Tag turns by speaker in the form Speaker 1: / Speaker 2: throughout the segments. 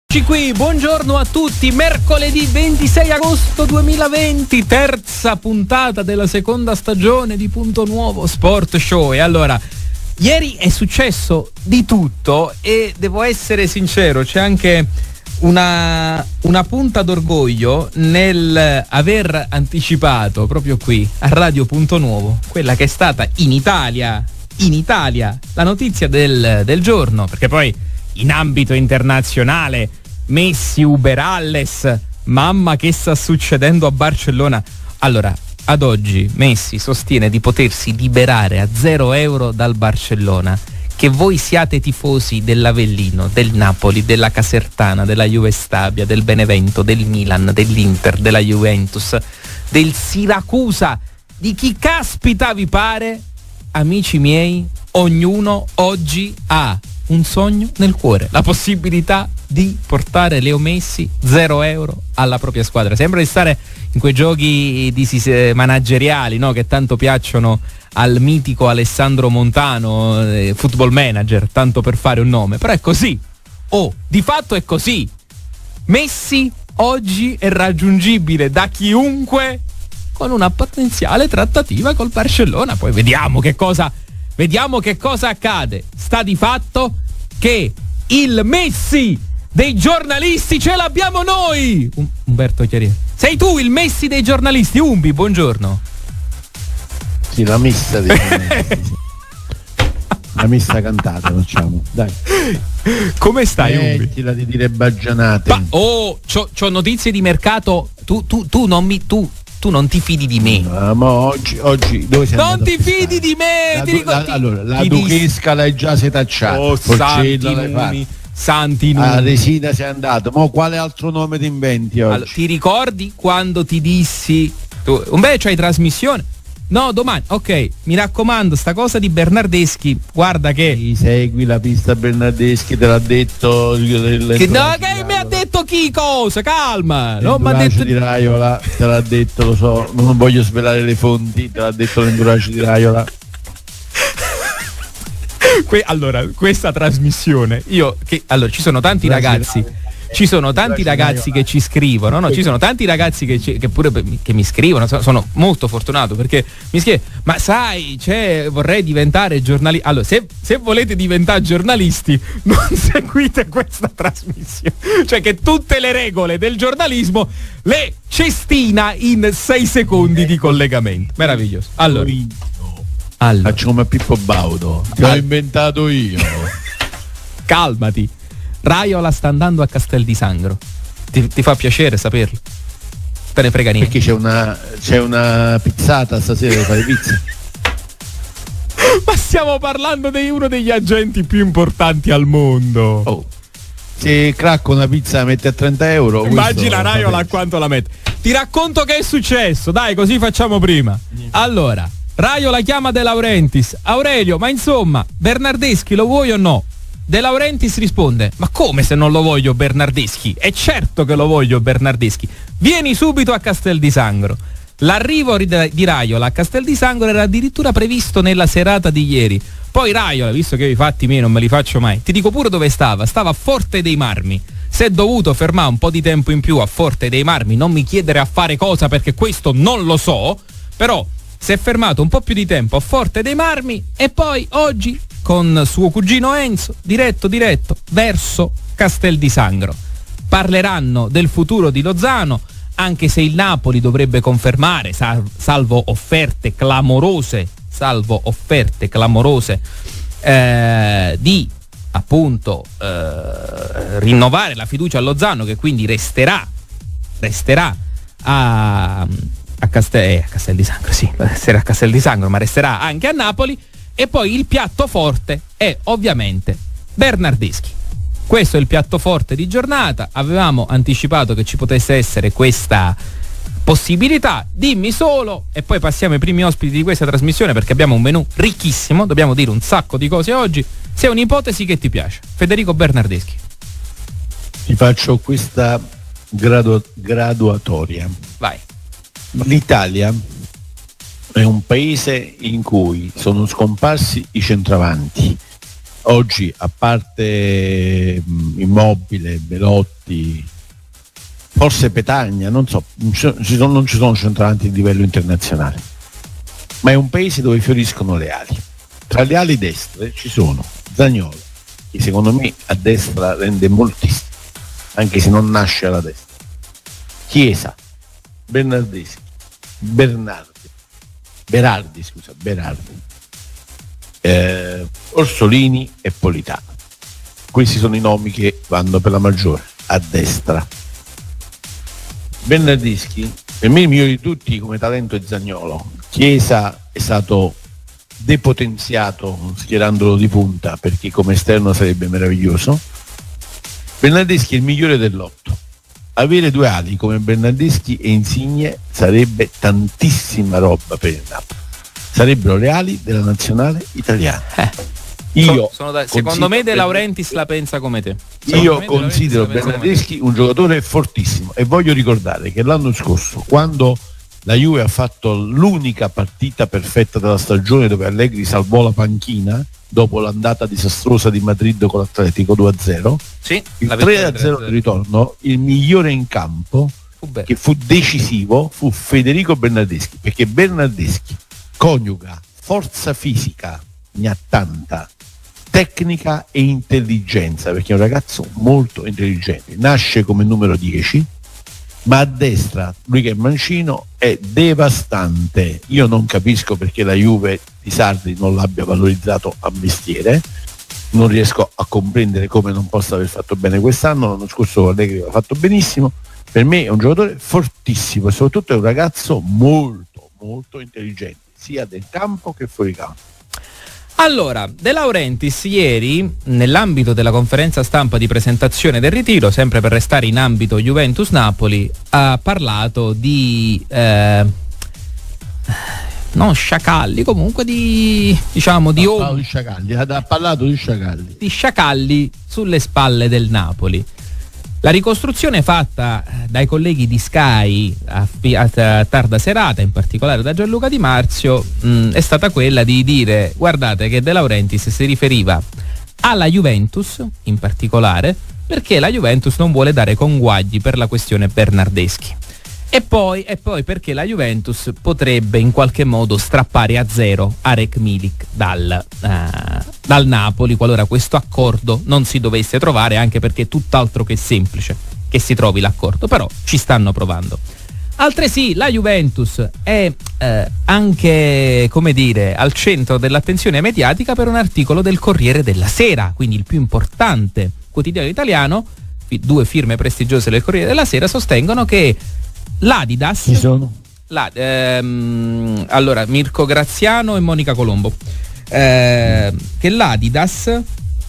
Speaker 1: Qui, buongiorno a tutti, mercoledì 26 agosto 2020, terza puntata della seconda stagione di Punto Nuovo Sport Show. E allora, ieri è successo di tutto e devo essere sincero, c'è anche una punta d'orgoglio nel aver anticipato proprio qui a Radio Punto Nuovo quella che è stata in Italia la notizia del giorno, perché poi in ambito internazionale Messi, Uberalles, mamma che sta succedendo a Barcellona. Allora, ad oggi Messi sostiene di potersi liberare a 0 euro dal Barcellona. Che voi siate tifosi dell'Avellino, del Napoli, della Casertana, della Juve Stabia, del Benevento, del Milan, dell'Inter, della Juventus, del Siracusa, di chi caspita vi pare, amici miei, ognuno oggi ha un sogno nel cuore, la possibilità di portare Leo Messi 0 euro alla propria squadra. Sembra di stare in quei giochi manageriali, no? Che tanto piacciono al mitico Alessandro Montano, Football Manager, tanto per fare un nome, però è così. Di fatto è così. Messi oggi è raggiungibile da chiunque con una potenziale trattativa col Barcellona. Poi vediamo che cosa accade. Sta di fatto che il Messi dei giornalisti ce l'abbiamo noi. Umberto Chiarieri, sei tu il Messi dei giornalisti. Umbi, buongiorno.
Speaker 2: Sì, la messa dei giornalisti. La messa cantata facciamo, dai.
Speaker 1: Come stai, Umbi?
Speaker 2: Mettila di dire baggianate.
Speaker 1: C'ho notizie di mercato. Tu non ti fidi di me.
Speaker 2: Ma oggi dove sei?
Speaker 1: Non ti fidi di me.
Speaker 2: Allora, la duchesca l'hai già setacciata.
Speaker 1: Santi numi.
Speaker 2: A Resina sei andato. Ma quale altro nome ti inventi oggi?
Speaker 1: Allora, ti ricordi quando ti dissi c'hai trasmissione? No, domani. Ok, mi raccomando, sta cosa di Bernardeschi, guarda che
Speaker 2: segui la pista Bernardeschi, te l'ha detto
Speaker 1: che mi ha detto chi cosa? Calma,
Speaker 2: non mi ha detto di Raiola, te l'ha detto, lo so, non voglio svelare le fonti, te l'ha detto l'enduraggio di Raiola.
Speaker 1: Allora, questa trasmissione, ci sono tanti ragazzi. Ci sono tanti ragazzi che ci scrivono, no? Ci sono tanti ragazzi che pure mi scrivono. Sono molto fortunato perché mi scrive: ma sai, vorrei diventare giornalista. Allora, se volete diventare giornalisti, non seguite questa trasmissione. Cioè, che tutte le regole del giornalismo le cestina in 6 secondi di collegamento. Meraviglioso. Allora.
Speaker 2: Faccio come Pippo Baudo. L'ho inventato io.
Speaker 1: Calmati. Raiola sta andando a Castel di Sangro. Ti fa piacere saperlo? Te ne frega niente.
Speaker 2: Perché c'è una pizzata stasera da fare pizza.
Speaker 1: Ma stiamo parlando di uno degli agenti più importanti al mondo.
Speaker 2: Se cracco una pizza la mette a 30 euro.
Speaker 1: Immagina Raiola a quanto la mette. Ti racconto che è successo. Dai, così facciamo prima. Allora, Raiola chiama De Laurentiis. Aurelio, ma insomma, Bernardeschi lo vuoi o no? De Laurentiis risponde: ma come se non lo voglio Bernardeschi? È certo che lo voglio Bernardeschi. Vieni subito a Castel di Sangro. L'arrivo di Raiola a Castel di Sangro era addirittura previsto nella serata di ieri. Poi Raiola, visto che i fatti miei non me li faccio mai, ti dico pure dove stava a Forte dei Marmi. Si è dovuto fermare un po' di tempo in più a Forte dei Marmi. Non mi chiedere a fare cosa, perché questo non lo so. Però si è fermato un po' più di tempo a Forte dei Marmi e poi oggi con suo cugino Enzo, diretto verso Castel di Sangro. Parleranno del futuro di Lozano, anche se il Napoli dovrebbe confermare, salvo offerte clamorose, di appunto rinnovare la fiducia a Lozano, che quindi resterà a Castel di Sangro, sì, resterà a Castel di Sangro, ma resterà anche a Napoli. E poi il piatto forte è ovviamente Bernardeschi. Questo è il piatto forte di giornata. Avevamo anticipato che ci potesse essere questa possibilità. Dimmi solo, e poi passiamo ai primi ospiti di questa trasmissione, perché abbiamo un menù ricchissimo, dobbiamo dire un sacco di cose oggi. Se è un'ipotesi che ti piace, Federico Bernardeschi.
Speaker 2: Ti faccio questa graduatoria.
Speaker 1: Vai.
Speaker 2: L'Italia è un paese in cui sono scomparsi i centravanti. oggi, a parte Immobile, Belotti, forse Petagna, non so, non ci sono centravanti di livello internazionale, ma è un paese dove fioriscono le ali. Tra le ali destre ci sono Zaniolo, che secondo me a destra rende moltissimo, anche se non nasce alla destra, Chiesa, Berardi, Orsolini e Politano. Questi sono i nomi che vanno per la maggiore a destra. Bernardeschi, per me il migliore di tutti come talento è Zaniolo. Chiesa è stato depotenziato schierandolo di punta, perché come esterno sarebbe meraviglioso. Bernardeschi è il migliore dell'otto. Avere due ali come Bernardeschi e Insigne sarebbe tantissima roba per il Napoli. Sarebbero le ali della nazionale italiana.
Speaker 1: Secondo me De Laurentiis la pensa come te.
Speaker 2: Io considero Bernardeschi un giocatore fortissimo, e voglio ricordare che l'anno scorso, quando la Juve ha fatto l'unica partita perfetta della stagione, dove Allegri salvò la panchina dopo l'andata disastrosa di Madrid con l'Atletico 2-0,
Speaker 1: sì,
Speaker 2: il 3-0 di ritorno, il migliore in campo che fu decisivo fu Federico Bernardeschi, perché Bernardeschi coniuga forza fisica, ne ha tanta, tecnica e intelligenza, perché è un ragazzo molto intelligente, nasce come numero 10, ma a destra lui che è mancino è devastante. Io non capisco perché la Juve di Sarri non l'abbia valorizzato a mestiere, non riesco a comprendere come non possa aver fatto bene quest'anno. L'anno scorso Allegri l'ha fatto benissimo. Per me è un giocatore fortissimo e soprattutto è un ragazzo molto molto intelligente, sia del campo che fuori campo.
Speaker 1: Allora, De Laurentiis ieri, nell'ambito della conferenza stampa di presentazione del ritiro, sempre per restare in ambito Juventus-Napoli, ha parlato di non sciacalli, comunque di
Speaker 2: Sciacalli, ha parlato di sciacalli.
Speaker 1: Di sciacalli sulle spalle del Napoli. La ricostruzione fatta dai colleghi di Sky a tarda serata, in particolare da Gianluca Di Marzio, è stata quella di dire: guardate che De Laurentiis si riferiva alla Juventus in particolare, perché la Juventus non vuole dare conguagli per la questione Bernardeschi. E poi perché la Juventus potrebbe in qualche modo strappare a zero Arek Milik dal Napoli, qualora questo accordo non si dovesse trovare, anche perché è tutt'altro che semplice che si trovi l'accordo, però ci stanno provando. Altresì la Juventus è anche, come dire, al centro dell'attenzione mediatica per un articolo del Corriere della Sera, quindi il più importante quotidiano italiano. Due firme prestigiose del Corriere della Sera sostengono che l'Adidas,
Speaker 2: chi sono?
Speaker 1: Allora Mirko Graziano e Monica Colombo, che l'Adidas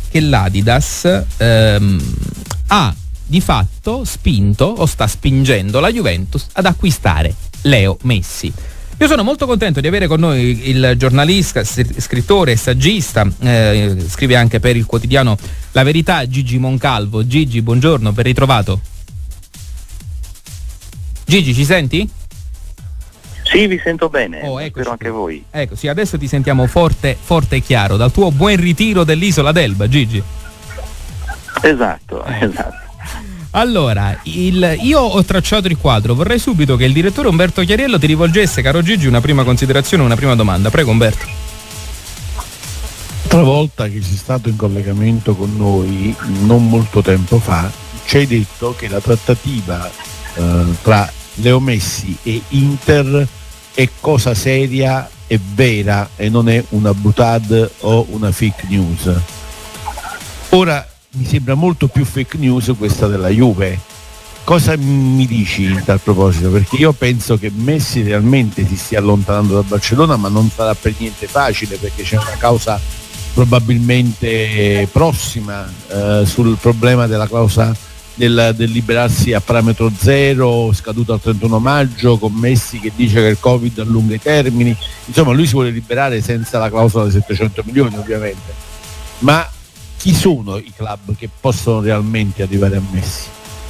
Speaker 1: ha di fatto spinto o sta spingendo la Juventus ad acquistare Leo Messi. Io sono molto contento di avere con noi il giornalista, scrittore e saggista, scrive anche per il quotidiano La Verità, Gigi Moncalvo. Gigi, buongiorno, ben ritrovato. Gigi, ci senti?
Speaker 3: Sì, vi sento bene,
Speaker 1: spero
Speaker 3: anche voi.
Speaker 1: Ecco, sì, adesso ti sentiamo forte e chiaro, dal tuo buon ritiro dell'isola d'Elba, Gigi.
Speaker 3: Esatto.
Speaker 1: Allora, io ho tracciato il quadro, vorrei subito che il direttore Umberto Chiariello ti rivolgesse, caro Gigi, una prima considerazione, una prima domanda. Prego Umberto.
Speaker 2: L'altra volta che sei stato in collegamento con noi, non molto tempo fa, ci hai detto che la trattativa tra Leo Messi e Inter è cosa seria e vera e non è una boutade o una fake news. Ora mi sembra molto più fake news questa della Juve. Cosa mi dici in tal proposito? Perché io penso che Messi realmente si stia allontanando da Barcellona, ma non sarà per niente facile, perché c'è una causa probabilmente prossima sul problema della clausola del liberarsi a parametro zero, scaduto al 31 maggio, con Messi che dice che il Covid allunga i termini. Insomma, lui si vuole liberare senza la clausola dei 700 milioni ovviamente. Ma chi sono i club che possono realmente arrivare a Messi?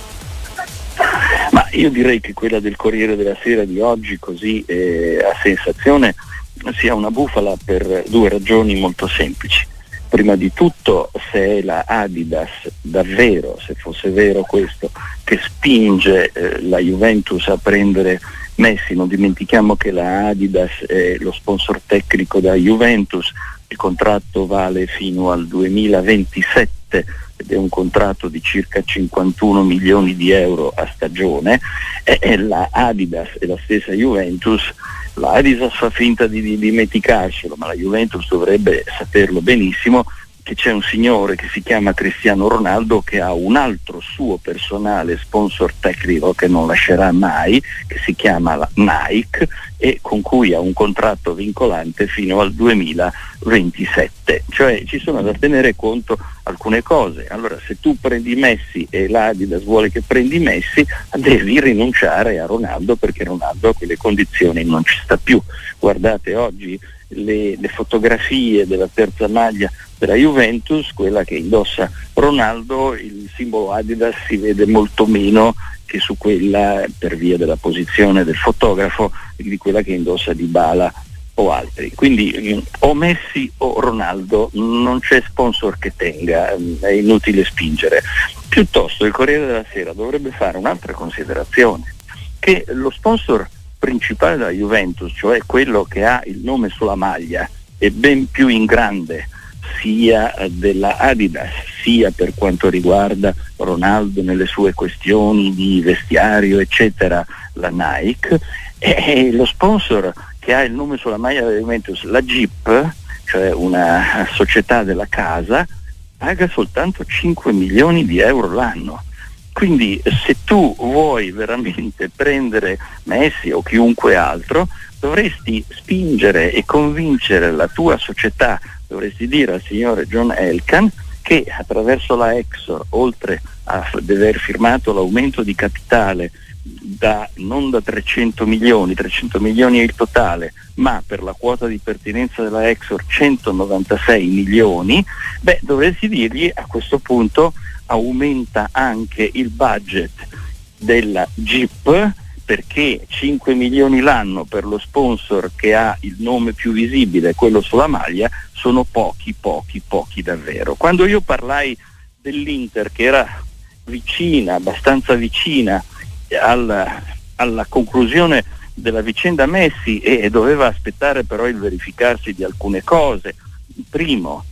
Speaker 3: Ma io direi che quella del Corriere della Sera di oggi, così a sensazione, sia una bufala per due ragioni molto semplici. prima di tutto se è la Adidas davvero, se fosse vero questo, che spinge la Juventus a prendere Messi. Non dimentichiamo che la Adidas è lo sponsor tecnico della Juventus, il contratto vale fino al 2027 ed è un contratto di circa 51 milioni di euro a stagione, e la Adidas e la stessa Juventus, la Adidas fa finta di dimenticarselo, ma la Juventus dovrebbe saperlo benissimo, che c'è un signore che si chiama Cristiano Ronaldo, che ha un altro suo personale sponsor tecnico che non lascerà mai, che si chiama Nike, e con cui ha un contratto vincolante fino al 2027. Cioè ci sono da tenere conto alcune cose. Allora, se tu prendi Messi e l'Adidas vuole che prendi Messi, devi rinunciare a Ronaldo, perché Ronaldo a quelle condizioni non ci sta più. Guardate oggi le fotografie della terza maglia della Juventus, quella che indossa Ronaldo, il simbolo Adidas si vede molto meno che su quella, per via della posizione del fotografo, di quella che indossa Dybala o altri. Quindi o Messi o Ronaldo, non c'è sponsor che tenga, è inutile spingere. Piuttosto il Corriere della Sera dovrebbe fare un'altra considerazione, che lo sponsor principale della Juventus, cioè quello che ha il nome sulla maglia, è ben più in grande sia della Adidas, sia per quanto riguarda Ronaldo nelle sue questioni di vestiario eccetera, la Nike, e lo sponsor che ha il nome sulla maglia della Juventus, la Jeep, cioè una società della casa, paga soltanto 5 milioni di euro l'anno. Quindi se tu vuoi veramente prendere Messi o chiunque altro, dovresti spingere e convincere la tua società, dovresti dire al signore John Elkann che attraverso la Exor, oltre a aver firmato l'aumento di capitale non da 300 milioni è il totale, ma per la quota di pertinenza della Exor 196 milioni, dovresti dirgli a questo punto aumenta anche il budget della Jeep, perché 5 milioni l'anno per lo sponsor che ha il nome più visibile, quello sulla maglia, sono pochi davvero. Quando io parlai dell'Inter che era abbastanza vicina alla conclusione della vicenda Messi e doveva aspettare però il verificarsi di alcune cose, primo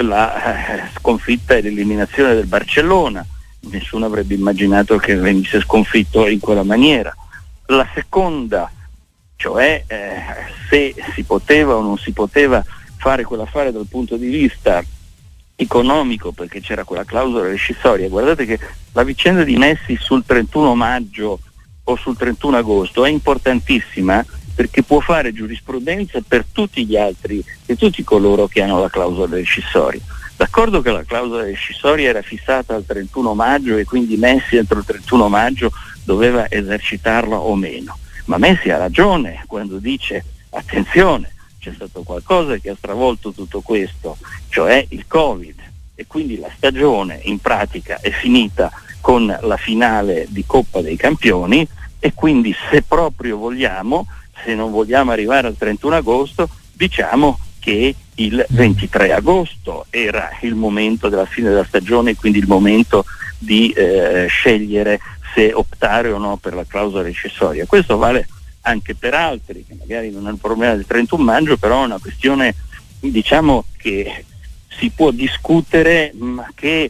Speaker 3: la sconfitta e l'eliminazione del Barcellona, nessuno avrebbe immaginato che venisse sconfitto in quella maniera. La seconda, cioè se si poteva o non si poteva fare quell'affare dal punto di vista economico, perché c'era quella clausola rescissoria. Guardate che la vicenda di Messi sul 31 maggio o sul 31 agosto è importantissima, perché può fare giurisprudenza per tutti gli altri e tutti coloro che hanno la clausola rescissoria. D'accordo che la clausola rescissoria era fissata al 31 maggio e quindi Messi entro il 31 maggio doveva esercitarla o meno, ma Messi ha ragione quando dice attenzione, c'è stato qualcosa che ha stravolto tutto questo, cioè il Covid, e quindi la stagione in pratica è finita con la finale di Coppa dei Campioni, e quindi se proprio vogliamo, se non vogliamo arrivare al 31 agosto, diciamo che il 23 agosto era il momento della fine della stagione, quindi il momento di scegliere se optare o no per la clausola rescissoria. Questo vale anche per altri che magari non hanno il problema del 31 maggio, però è una questione, diciamo, che si può discutere, ma che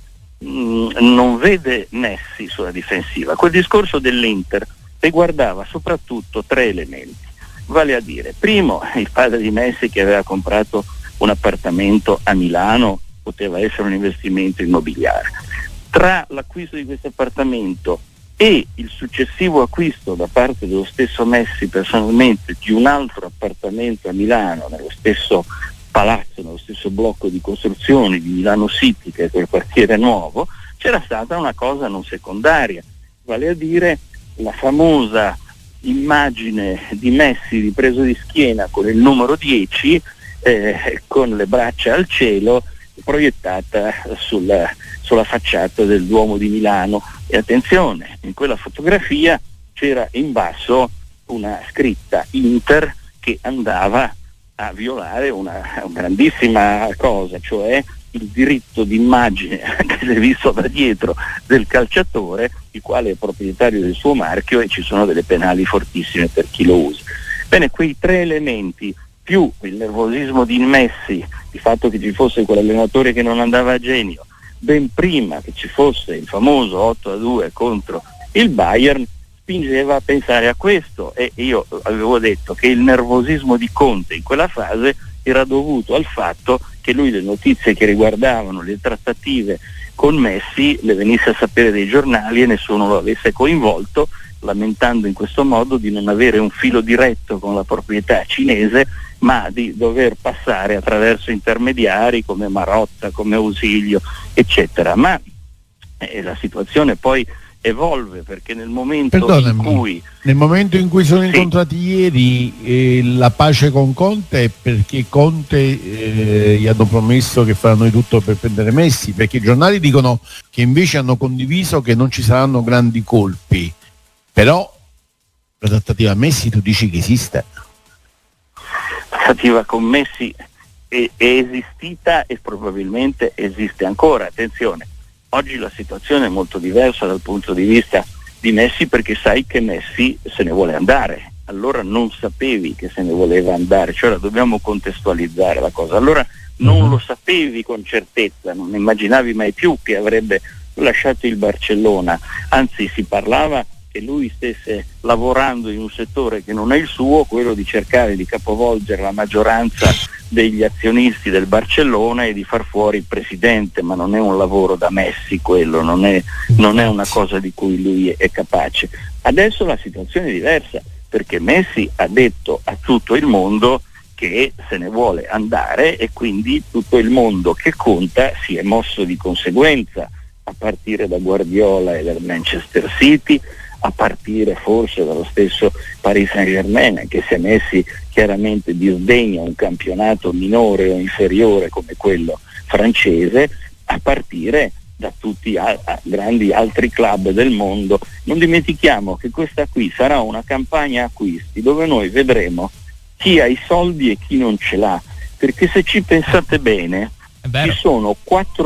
Speaker 3: non vede Messi sulla difensiva. Quel discorso dell'Inter riguardava soprattutto 3 elementi, vale a dire, primo, il padre di Messi che aveva comprato un appartamento a Milano, poteva essere un investimento immobiliare. Tra l'acquisto di questo appartamento e il successivo acquisto da parte dello stesso Messi personalmente di un altro appartamento a Milano, nello stesso palazzo, nello stesso blocco di costruzioni di Milano City, che è quel quartiere nuovo, c'era stata una cosa non secondaria, vale a dire la famosa immagine di Messi ripreso di schiena con il numero 10, con le braccia al cielo, proiettata sulla facciata del Duomo di Milano. E attenzione, in quella fotografia c'era in basso una scritta Inter che andava a violare una grandissima cosa, cioè il diritto d'immagine, anche se visto da dietro, del calciatore, il quale è proprietario del suo marchio, e ci sono delle penali fortissime per chi lo usa. Bene, quei tre elementi, più il nervosismo di Messi, il fatto che ci fosse quell'allenatore che non andava a genio, ben prima che ci fosse il famoso 8-2 contro il Bayern, spingeva a pensare a questo, e io avevo detto che il nervosismo di Conte in quella fase era dovuto al fatto che lui le notizie che riguardavano le trattative con Messi le venisse a sapere dai giornali e nessuno lo avesse coinvolto, lamentando in questo modo di non avere un filo diretto con la proprietà cinese, ma di dover passare attraverso intermediari come Marotta, come Ausilio, eccetera. Ma la situazione poi evolve, perché nel momento in cui sono incontrati ieri, la pace con Conte è perché Conte gli hanno promesso che faranno di tutto per prendere Messi, perché i giornali dicono che invece hanno condiviso che non ci saranno grandi colpi, però la trattativa Messi tu dici che esiste? La trattativa con Messi è esistita e probabilmente esiste ancora. Attenzione, oggi la situazione è molto diversa dal punto di vista di Messi, perché sai che Messi se ne vuole andare. Allora non sapevi che se ne voleva andare, cioè dobbiamo contestualizzare la cosa. Allora non lo sapevi con certezza, non immaginavi mai più che avrebbe lasciato il Barcellona, anzi si parlava che lui stesse lavorando in un settore che non è il suo, quello di cercare di capovolgere la maggioranza degli azionisti del Barcellona e di far fuori il presidente, ma non è un lavoro da Messi quello, non è una cosa di cui lui è capace. Adesso la situazione è diversa, perché Messi ha detto a tutto il mondo che se ne vuole andare, e quindi tutto il mondo che conta si è mosso di conseguenza, a partire da Guardiola e dal Manchester City, a partire forse dallo stesso Paris Saint-Germain, che si è messi chiaramente disdegna un campionato minore o inferiore come quello francese, a partire da tutti i grandi altri club del mondo. Non dimentichiamo che questa qui sarà una campagna acquisti dove noi ci ha i soldi e chi non ce l'ha, perché se ci pensate bene ci sono quattro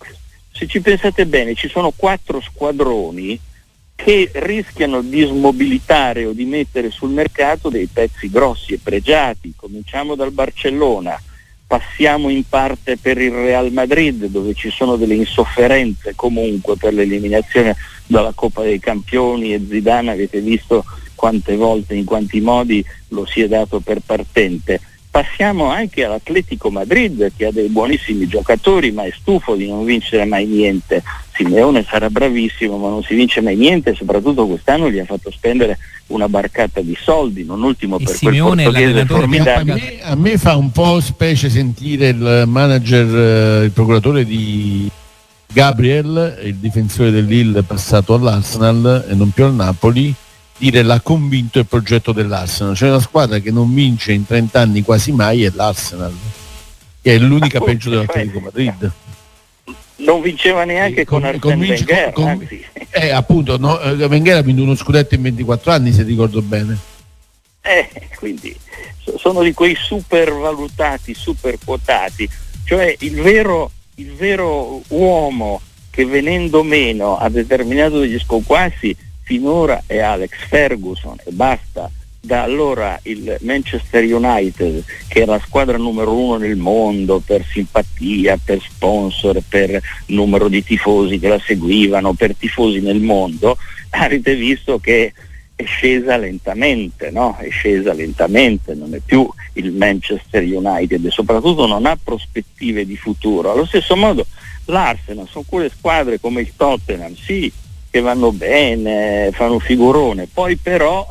Speaker 3: squadroni che rischiano di smobilitare o di mettere sul mercato dei pezzi grossi e pregiati. Cominciamo dal Barcellona, passiamo in parte per il Real Madrid, dove ci sono delle insofferenze comunque per l'eliminazione dalla Coppa dei Campioni, e Zidane avete visto quante volte, in quanti modi lo si è dato per partente. Passiamo anche all'Atletico Madrid, che ha dei buonissimi giocatori ma è stufo di non vincere mai niente. Simeone sarà bravissimo ma non si vince mai niente, e soprattutto quest'anno gli ha fatto spendere una barcata di soldi, non ultimo per
Speaker 1: Simeone,
Speaker 3: quel portoghese formidabile.
Speaker 2: A me fa un po' specie sentire il manager, il procuratore di Gabriel, il difensore del Lille passato all'Arsenal e non più al Napoli, dire l'ha convinto il progetto dell'Arsenal. C'è una squadra che non vince in 30 anni quasi mai, è l'Arsenal, che è l'unica peggio dell'Atletico Madrid.
Speaker 3: Non vinceva neanche con Arsène Wenger, anzi.
Speaker 2: Appunto, no, Wenger ha vinto uno scudetto in 24 anni, se ricordo bene.
Speaker 3: Quindi sono di quei super valutati, super quotati, cioè il vero uomo che venendo meno ha determinato degli sconquassi finora è Alex Ferguson, e basta. Da allora il Manchester United, che era la squadra numero 1 nel mondo per simpatia, per sponsor, per numero di tifosi che la seguivano, per tifosi nel mondo, avete visto che è scesa lentamente, no? È scesa lentamente, non è più il Manchester United e soprattutto non ha prospettive di futuro. Allo stesso modo l'Arsenal sono quelle squadre come il Tottenham, sì, che vanno bene, fanno un figurone, poi però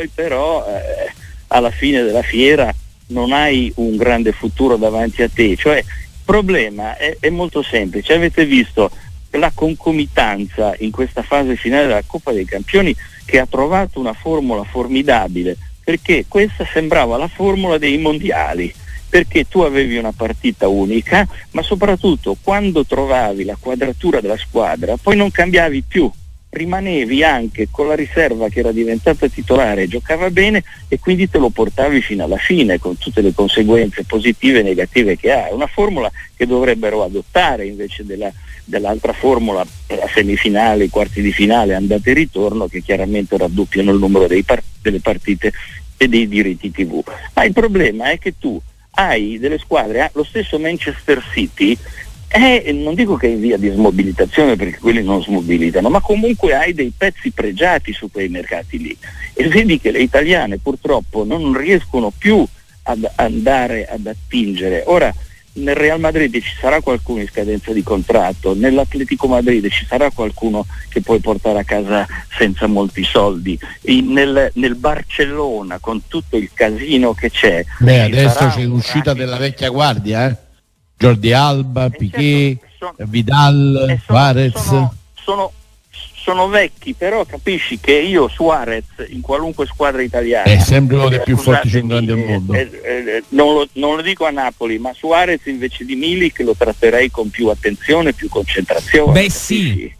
Speaker 3: alla fine della fiera non hai un grande futuro davanti a te. Cioè il problema è molto semplice. Avete visto la concomitanza in questa fase finale della Coppa dei Campioni, che ha trovato una formula formidabile, perché questa sembrava la formula dei mondiali, perché tu avevi una partita unica, ma soprattutto quando trovavi la quadratura della squadra poi non cambiavi più. rimanevi anche con la riserva che era diventata titolare e giocava bene, e quindi te lo portavi fino alla fine con tutte le conseguenze positive e negative che ha. È una formula che dovrebbero adottare invece dell'altra formula, la semifinale, i quarti di finale, andata e ritorno, che chiaramente raddoppiano il numero delle partite e dei diritti TV. Ma il problema è che tu hai delle squadre, lo stesso Manchester City, non dico che è in via di smobilitazione, perché quelli non smobilitano, ma comunque hai dei pezzi pregiati su quei mercati lì, e vedi che le italiane purtroppo non riescono più ad andare ad attingere. Ora nel Real Madrid ci sarà qualcuno in scadenza di contratto, nell'Atletico Madrid ci sarà qualcuno che puoi portare a casa senza molti soldi, nel Barcellona con tutto il casino che c'è.
Speaker 2: Adesso c'è l'uscita della vecchia guardia, Jordi Alba, Piqué, certo, Vidal, Suarez.
Speaker 3: Sono vecchi, però capisci che io Suarez in qualunque squadra italiana
Speaker 2: è sempre uno dei più forti centrali del mondo.
Speaker 3: Non lo dico a Napoli, ma Suarez invece di Milik lo tratterei con più attenzione, più concentrazione.
Speaker 1: Sì.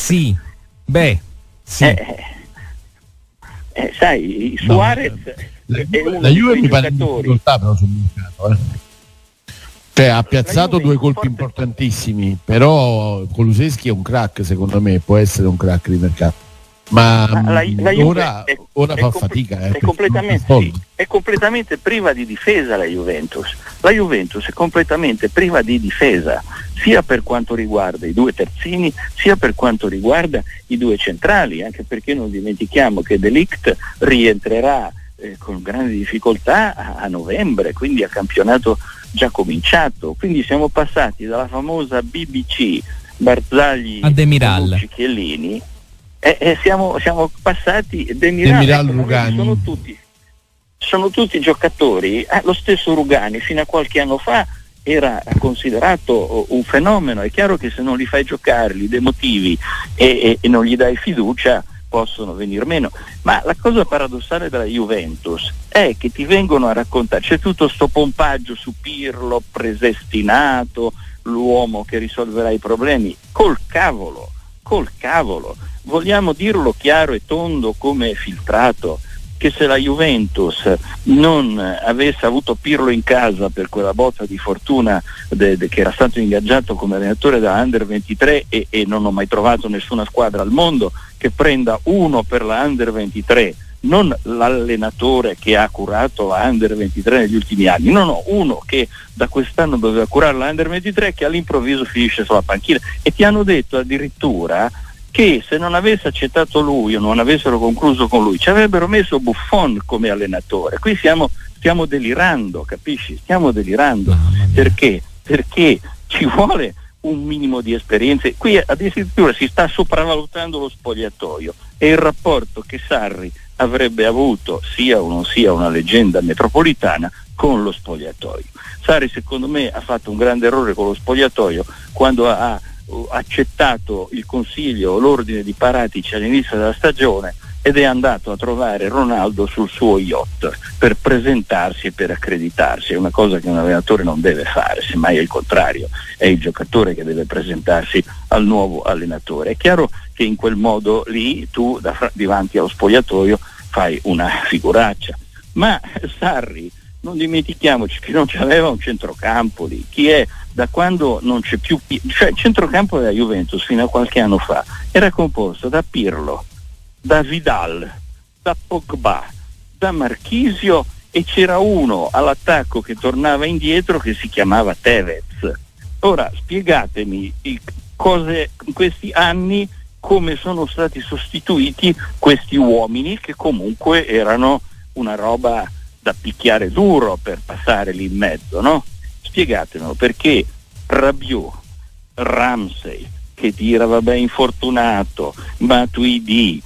Speaker 3: Sai, Suarez è uno
Speaker 2: la Juve mi pare
Speaker 3: giocatori.
Speaker 2: Però sul mercato, Cioè, ha piazzato due colpi importantissimi, però Kulusevski è un crack, secondo me, può essere un crack di mercato. Ma ora fa fatica.
Speaker 3: È completamente priva di difesa la Juventus. La Juventus è completamente priva di difesa, sia per quanto riguarda i due terzini, sia per quanto riguarda i due centrali, anche perché non dimentichiamo che De Ligt rientrerà con grande difficoltà a novembre, quindi a campionato già cominciato. Quindi siamo passati dalla famosa BBC Barzagli
Speaker 1: a Demiral,
Speaker 3: Chiellini, siamo passati Demiral
Speaker 2: Rugani.
Speaker 3: Sono tutti giocatori. Lo stesso Rugani fino a qualche anno fa era considerato un fenomeno. È chiaro che se non li fai giocare, li demotivi e non gli dai fiducia, possono venire meno. Ma la cosa paradossale della Juventus è che ti vengono a raccontare, c'è tutto sto pompaggio su Pirlo, predestinato, l'uomo che risolverà i problemi. Col cavolo, vogliamo dirlo chiaro e tondo come è filtrato, che se la Juventus non avesse avuto Pirlo in casa per quella botta di fortuna che era stato ingaggiato come allenatore da Under 23 e non ho mai trovato nessuna squadra al mondo che prenda uno per la Under 23, non l'allenatore che ha curato la Under 23 negli ultimi anni, uno che da quest'anno doveva curare la Under 23 che all'improvviso finisce sulla panchina, e ti hanno detto addirittura che se non avesse accettato lui o non avessero concluso con lui ci avrebbero messo Buffon come allenatore. Qui stiamo delirando, capisci? Stiamo delirando. Perché? Perché ci vuole un minimo di esperienze. Qui addirittura si sta sopravvalutando lo spogliatoio e il rapporto che Sarri avrebbe avuto, sia o non sia una leggenda metropolitana, con lo spogliatoio. Sarri secondo me ha fatto un grande errore con lo spogliatoio quando ha accettato il consiglio o l'ordine di Paratici all'inizio della stagione ed è andato a trovare Ronaldo sul suo yacht per presentarsi e per accreditarsi. È una cosa che un allenatore non deve fare, semmai è il contrario, è il giocatore che deve presentarsi al nuovo allenatore. È chiaro che in quel modo lì tu davanti allo spogliatoio fai una figuraccia, ma Sarri, non dimentichiamoci che non c'aveva un centrocampo lì. Chi è? Da quando non c'è più, cioè il centrocampo della Juventus fino a qualche anno fa era composto da Pirlo, da Vidal, da Pogba, da Marchisio, e c'era uno all'attacco che tornava indietro che si chiamava Tevez. Ora spiegatemi cose in questi anni, come sono stati sostituiti questi uomini che comunque erano una roba da picchiare duro per passare lì in mezzo, no? Spiegatemelo, perché Rabiot, Ramsey, che tira infortunato, Matuidi,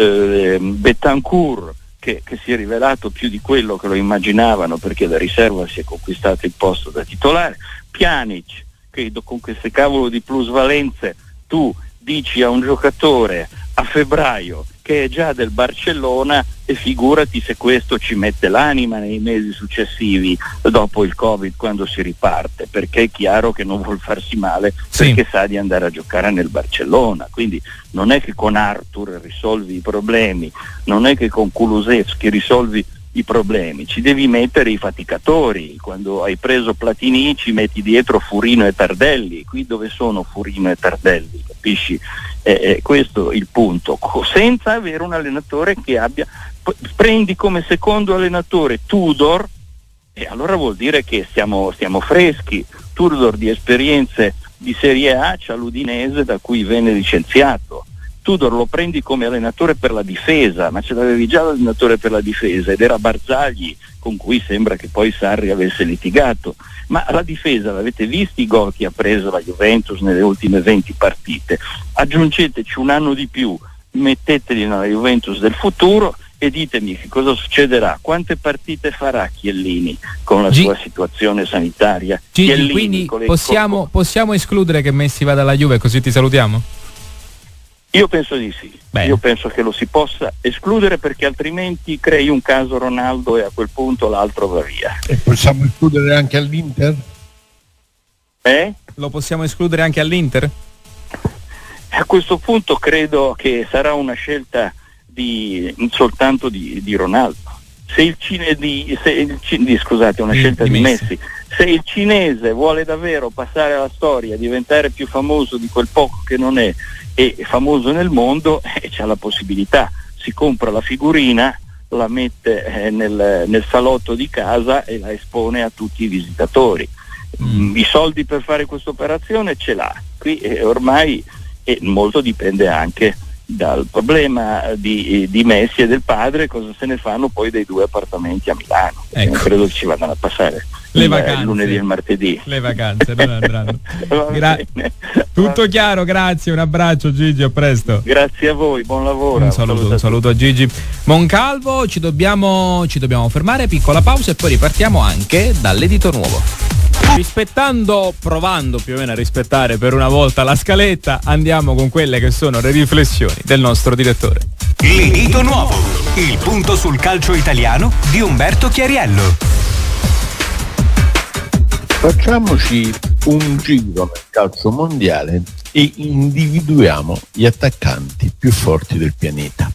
Speaker 3: Betancourt che si è rivelato più di quello che lo immaginavano, perché da riserva si è conquistato il posto da titolare, Pjanic, che con queste cavolo di plusvalenze tu dici a un giocatore a febbraio che è già del Barcellona e figurati se questo ci mette l'anima nei mesi successivi dopo il Covid, quando si riparte, perché è chiaro che non vuol farsi male, perché sa di andare a giocare nel Barcellona. Quindi non è che con Arthur risolvi i problemi, non è che con Kulusevski risolvi i problemi, ci devi mettere i faticatori. Quando hai preso Platini ci metti dietro Furino e Tardelli. Qui dove sono Furino e Tardelli, capisci? Questo è il punto, senza avere un allenatore che abbia, prendi come secondo allenatore Tudor, e allora vuol dire che stiamo freschi. Tudor di esperienze di Serie A c'ha l'Udinese, da cui venne licenziato. Tudor lo prendi come allenatore per la difesa, ma ce l'avevi già l'allenatore per la difesa, ed era Barzagli, con cui sembra che poi Sarri avesse litigato. Ma la difesa, l'avete visto i gol che ha preso la Juventus nelle ultime 20 partite? Aggiungeteci un anno di più, metteteli nella Juventus del futuro e ditemi che cosa succederà, quante partite farà Chiellini con la sua situazione sanitaria.
Speaker 1: Gigi, quindi possiamo escludere che Messi vada alla Juve, così ti salutiamo?
Speaker 3: Io penso di sì. Bene. Io penso che lo si possa escludere, perché altrimenti crei un caso Ronaldo e a quel punto l'altro va via.
Speaker 2: E possiamo escludere anche all'Inter?
Speaker 1: Lo possiamo escludere anche all'Inter?
Speaker 3: A questo punto credo che sarà una scelta soltanto di Ronaldo. Una scelta di Messi. Se il cinese vuole davvero passare alla storia, diventare più famoso di quel poco che non è, e famoso nel mondo, c'ha la possibilità, si compra la figurina, la mette nel salotto di casa e la espone a tutti i visitatori. I soldi per fare questa operazione ce l'ha. Qui ormai molto dipende anche dal problema di Messi e del padre, cosa se ne fanno poi dei 2 appartamenti a Milano.
Speaker 1: Ecco.
Speaker 3: Credo che ci vadano a passare
Speaker 1: le vacanze,
Speaker 3: il lunedì e il martedì.
Speaker 1: Le vacanze non andranno. Tutto chiaro, grazie, un abbraccio Gigi, a presto.
Speaker 3: Grazie a voi, buon lavoro.
Speaker 1: Un saluto a Gigi Moncalvo. Ci dobbiamo fermare, piccola pausa, e poi ripartiamo anche dall'edito nuovo. Provando più o meno a rispettare per una volta la scaletta, andiamo con quelle che sono le riflessioni del nostro direttore.
Speaker 4: L'edito nuovo, il punto sul calcio italiano di Umberto Chiariello.
Speaker 2: Facciamoci un giro nel calcio mondiale e individuiamo gli attaccanti più forti del pianeta.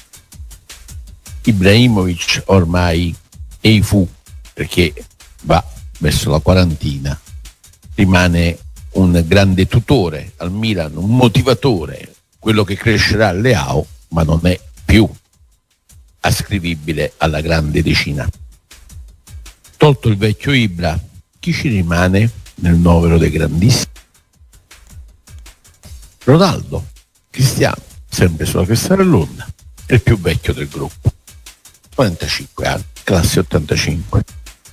Speaker 2: Ibrahimovic ormai è fu, perché va verso la quarantina, rimane un grande tutore al Milan, un motivatore, quello che crescerà a Leao, ma non è più ascrivibile alla grande decina. Tolto il vecchio Ibra, chi ci rimane nel novero dei grandissimi? Ronaldo, Cristiano, sempre sulla cresta dell'onda, è il più vecchio del gruppo, 45 anni, classe 85.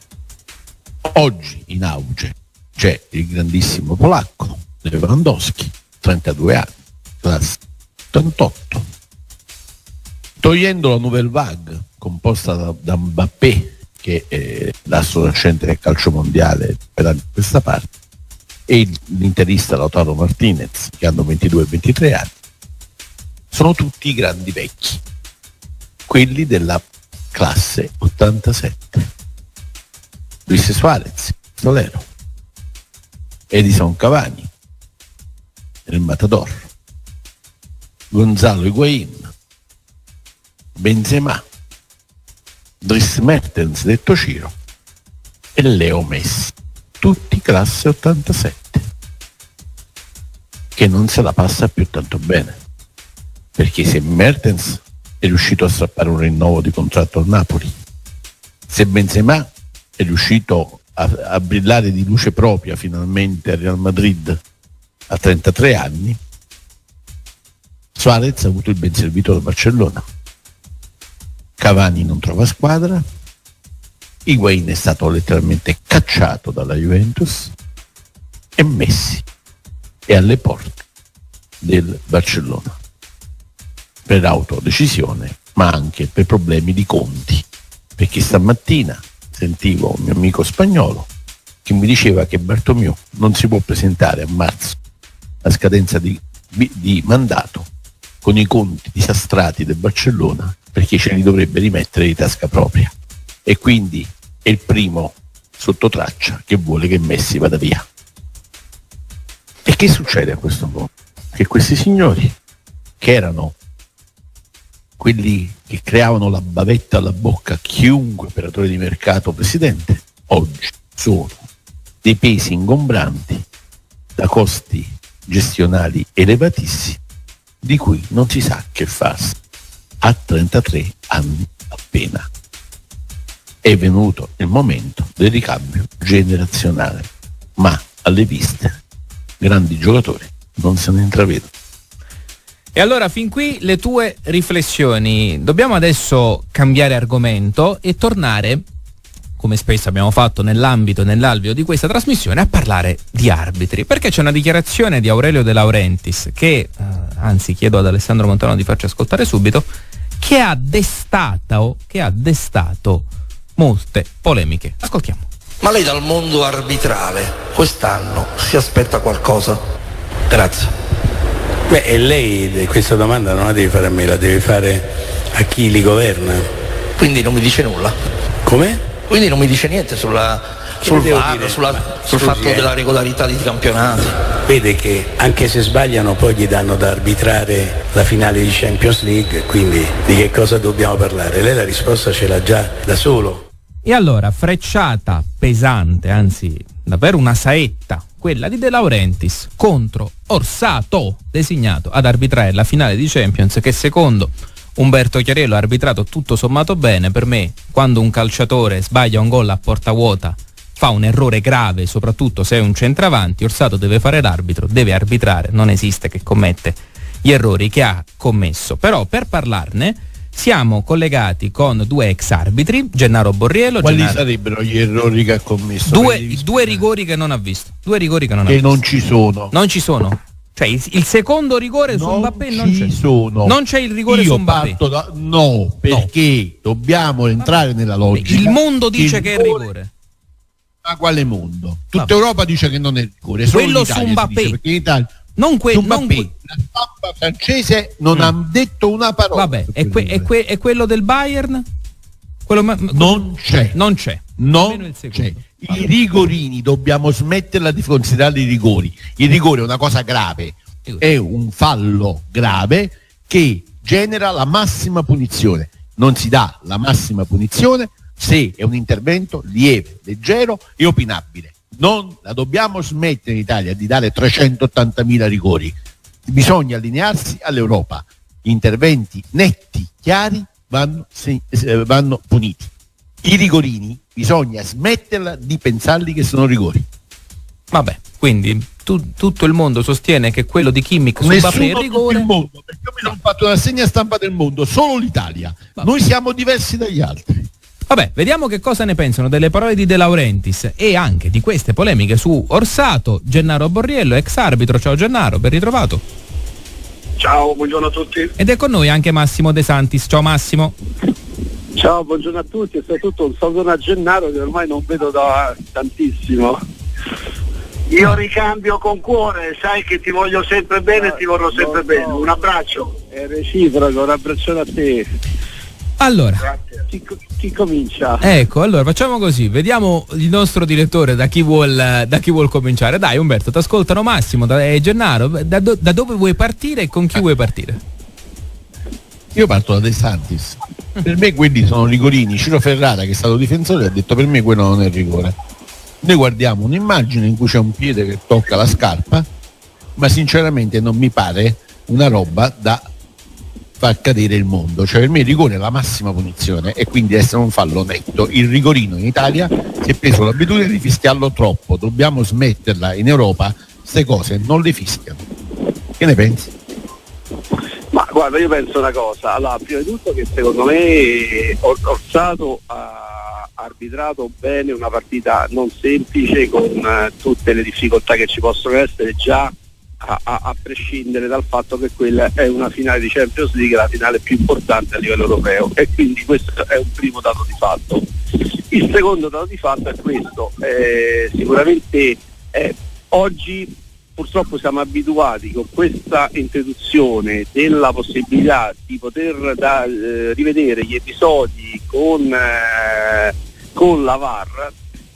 Speaker 2: Oggi in auge c'è il grandissimo polacco Lewandowski, 32 anni, classe 88. Togliendo la Nouvelle Vague composta da Mbappé, che è l'asso nascente del calcio mondiale per questa parte, e l'interista Lautaro Martinez, che hanno 22 e 23 anni, sono tutti grandi vecchi, quelli della classe 87. Luis Suarez, Solero, Edison Cavani, El Matador, Gonzalo Higuaín, Benzema, Dries Mertens detto Ciro e Leo Messi, tutti classe 87, che non se la passa più tanto bene, perché se Mertens è riuscito a strappare un rinnovo di contratto al Napoli, se Benzema è riuscito a brillare di luce propria finalmente al Real Madrid a 33 anni, Suarez ha avuto il ben servito da Barcellona. Cavani non trova squadra, Higuaín è stato letteralmente cacciato dalla Juventus e Messi è alle porte del Barcellona per autodecisione, ma anche per problemi di conti, perché stamattina sentivo un mio amico spagnolo che mi diceva che Bartomeu non si può presentare a marzo a scadenza di mandato con i conti disastrati del Barcellona, perché ce li dovrebbe rimettere di tasca propria, e quindi è il primo sotto traccia che vuole che Messi vada via. E che succede a questo punto? Che questi signori, che erano quelli che creavano la bavetta alla bocca a chiunque operatore di mercato presidente, oggi sono dei pesi ingombranti da costi gestionali elevatissimi di cui non si sa che farsi. A 33 anni appena è venuto il momento del ricambio generazionale, ma alle viste grandi giocatori non se ne intravedono.
Speaker 1: E allora fin qui le tue riflessioni. Dobbiamo adesso cambiare argomento e tornare, come spesso abbiamo fatto nell'alveo di questa trasmissione, a parlare di arbitri, perché c'è una dichiarazione di Aurelio De Laurentiis che, anzi chiedo ad Alessandro Montano di farci ascoltare subito, che ha destato molte polemiche. Ascoltiamo.
Speaker 5: Ma lei dal mondo arbitrale quest'anno si aspetta qualcosa? Grazie.
Speaker 6: Beh, e lei questa domanda non la devi fare a me, la devi fare a chi li governa.
Speaker 5: Quindi non mi dice nulla?
Speaker 6: Come?
Speaker 5: Quindi non mi dice niente sul VAR, sul fatto della regolarità dei campionati.
Speaker 6: Vede che anche se sbagliano poi gli danno da arbitrare la finale di Champions League, quindi di che cosa dobbiamo parlare? Lei la risposta ce l'ha già da solo.
Speaker 1: E allora, frecciata pesante, anzi davvero una saetta, quella di De Laurentiis contro Orsato, designato ad arbitrare la finale di Champions, che secondo Umberto Chiariello ha arbitrato tutto sommato bene. Per me, quando un calciatore sbaglia un gol a porta vuota, fa un errore grave, soprattutto se è un centravanti, Orsato deve fare l'arbitro, deve arbitrare, non esiste che commette gli errori che ha commesso. Però per parlarne siamo collegati con due ex arbitri, Gennaro Borriello.
Speaker 2: Quali sarebbero gli errori che ha commesso?
Speaker 1: Due rigori che non ha visto.
Speaker 2: Non ci sono.
Speaker 1: Non ci sono. Cioè il secondo rigore su Mbappé non c'è. Non c'è il rigore su Mbappé.
Speaker 2: Perché dobbiamo entrare nella logica.
Speaker 1: Il mondo dice che è rigore.
Speaker 2: Ma quale mondo? Tutta Europa dice che non è rigore.
Speaker 1: Quello su Mbappé.
Speaker 2: Perché in Italia
Speaker 1: la
Speaker 2: stampa francese non ha detto una parola.
Speaker 1: Vabbè, è quello del Bayern?
Speaker 2: Non c'è.
Speaker 1: I
Speaker 2: rigorini dobbiamo smetterla di considerare i rigori. Il rigore è una cosa grave, è un fallo grave che genera la massima punizione. Non si dà la massima punizione se è un intervento lieve, leggero e opinabile. Non la dobbiamo smettere in Italia di dare 380.000 rigori. Bisogna allinearsi all'Europa. Interventi netti, chiari vanno puniti. I rigorini bisogna smetterla di pensarli che sono rigori.
Speaker 1: Vabbè, quindi tutto il mondo sostiene che quello di Kimmich su Mbappé è rigore.
Speaker 2: Il mondo, perché io mi sono fatto la rassegna stampa del mondo, solo l'Italia. Vabbè. Noi siamo diversi dagli altri.
Speaker 1: Vabbè, vediamo che cosa ne pensano delle parole di De Laurentiis e anche di queste polemiche su Orsato. Gennaro Borriello, ex arbitro. Ciao Gennaro, ben ritrovato.
Speaker 7: Ciao, buongiorno a tutti.
Speaker 1: Ed è con noi anche Massimo De Santis. Ciao Massimo.
Speaker 7: Ciao, buongiorno a tutti e soprattutto un saluto a Gennaro che ormai non vedo da tantissimo. Io ricambio con cuore, sai che ti voglio sempre bene e ti vorrò sempre bene. Un abbraccio. È reciproco, un abbraccio a te.
Speaker 1: Allora,
Speaker 7: chi comincia?
Speaker 1: Ecco, allora facciamo così, vediamo il nostro direttore da chi vuol cominciare. Dai Umberto, ti ascoltano Massimo e Gennaro, da dove vuoi partire e con chi vuoi partire?
Speaker 2: Io parto da De Santis. Per me quelli sono rigorini. Ciro Ferrara, che è stato difensore, ha detto per me quello non è rigore. Noi guardiamo un'immagine in cui c'è un piede che tocca la scarpa, ma sinceramente non mi pare una roba da far cadere il mondo. Cioè per me il rigore è la massima punizione e quindi deve essere un fallo netto. Il rigorino in Italia si è preso l'abitudine di fischiarlo troppo, dobbiamo smetterla. In Europa queste cose non le fischiano. Che ne pensi?
Speaker 7: Ma guarda, io penso una cosa. Allora, prima di tutto che secondo me Orsato ha arbitrato bene una partita non semplice, con tutte le difficoltà che ci possono essere, già a prescindere dal fatto che quella è una finale di Champions League, la finale più importante a livello europeo, e quindi questo è un primo dato di fatto. Il secondo dato di fatto è questo: sicuramente oggi purtroppo siamo abituati con questa introduzione della possibilità di poter rivedere gli episodi con la VAR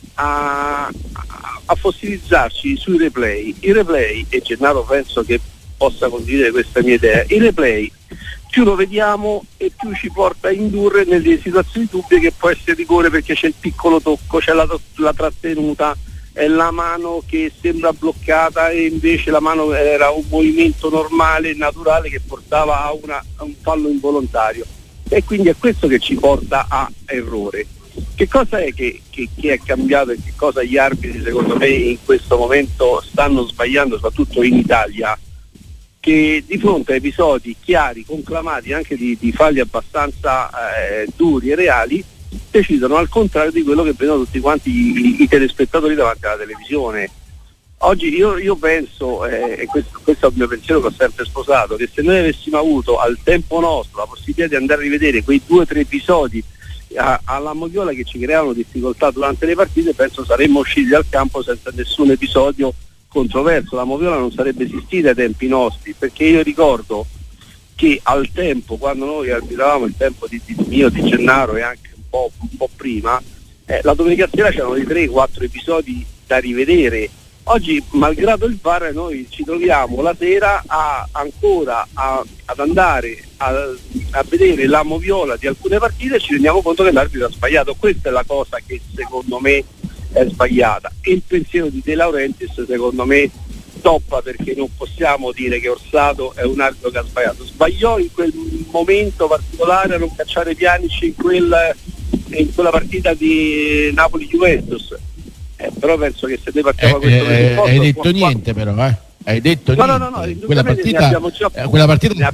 Speaker 7: a fossilizzarci sui replay. I replay, e Gennaro penso che possa condividere questa mia idea, i replay più lo vediamo e più ci porta a indurre nelle situazioni dubbie che può essere rigore, perché c'è il piccolo tocco, c'è la trattenuta, è la mano che sembra bloccata e invece la mano era un movimento normale, naturale, che portava a un fallo involontario, e quindi è questo che ci porta a errore. Che cosa è che è cambiato e che cosa gli arbitri secondo me in questo momento stanno sbagliando, soprattutto in Italia, che di fronte a episodi chiari, conclamati, anche di falli abbastanza duri e reali, decidono al contrario di quello che vedono tutti quanti i telespettatori davanti alla televisione. Oggi io penso, e questo è il mio pensiero che ho sempre sposato, che se noi avessimo avuto al tempo nostro la possibilità di andare a rivedere quei 2 o 3 episodi alla Moviola che ci creavano difficoltà durante le partite, penso saremmo usciti dal campo senza nessun episodio controverso. La Moviola non sarebbe esistita ai tempi nostri, perché io ricordo che al tempo, quando noi arbitravamo, il tempo di mio, di Gennaro e anche un po' prima, la domenica sera c'erano di 3-4 episodi da rivedere. Oggi, malgrado il VAR, noi ci troviamo la sera ad andare a vedere la moviola di alcune partite e ci rendiamo conto che l'arbitro ha sbagliato. Questa è la cosa che secondo me è sbagliata, e il pensiero di De Laurentiis secondo me toppa, perché non possiamo dire che Orsato è un arbitro che ha sbagliato. Sbagliò in quel momento particolare a non cacciare Pjanic in quella partita di Napoli-Juventus, però penso che se ne partiamo da questo
Speaker 2: hai detto niente però hai detto niente.
Speaker 7: No,
Speaker 2: quella partita
Speaker 7: ne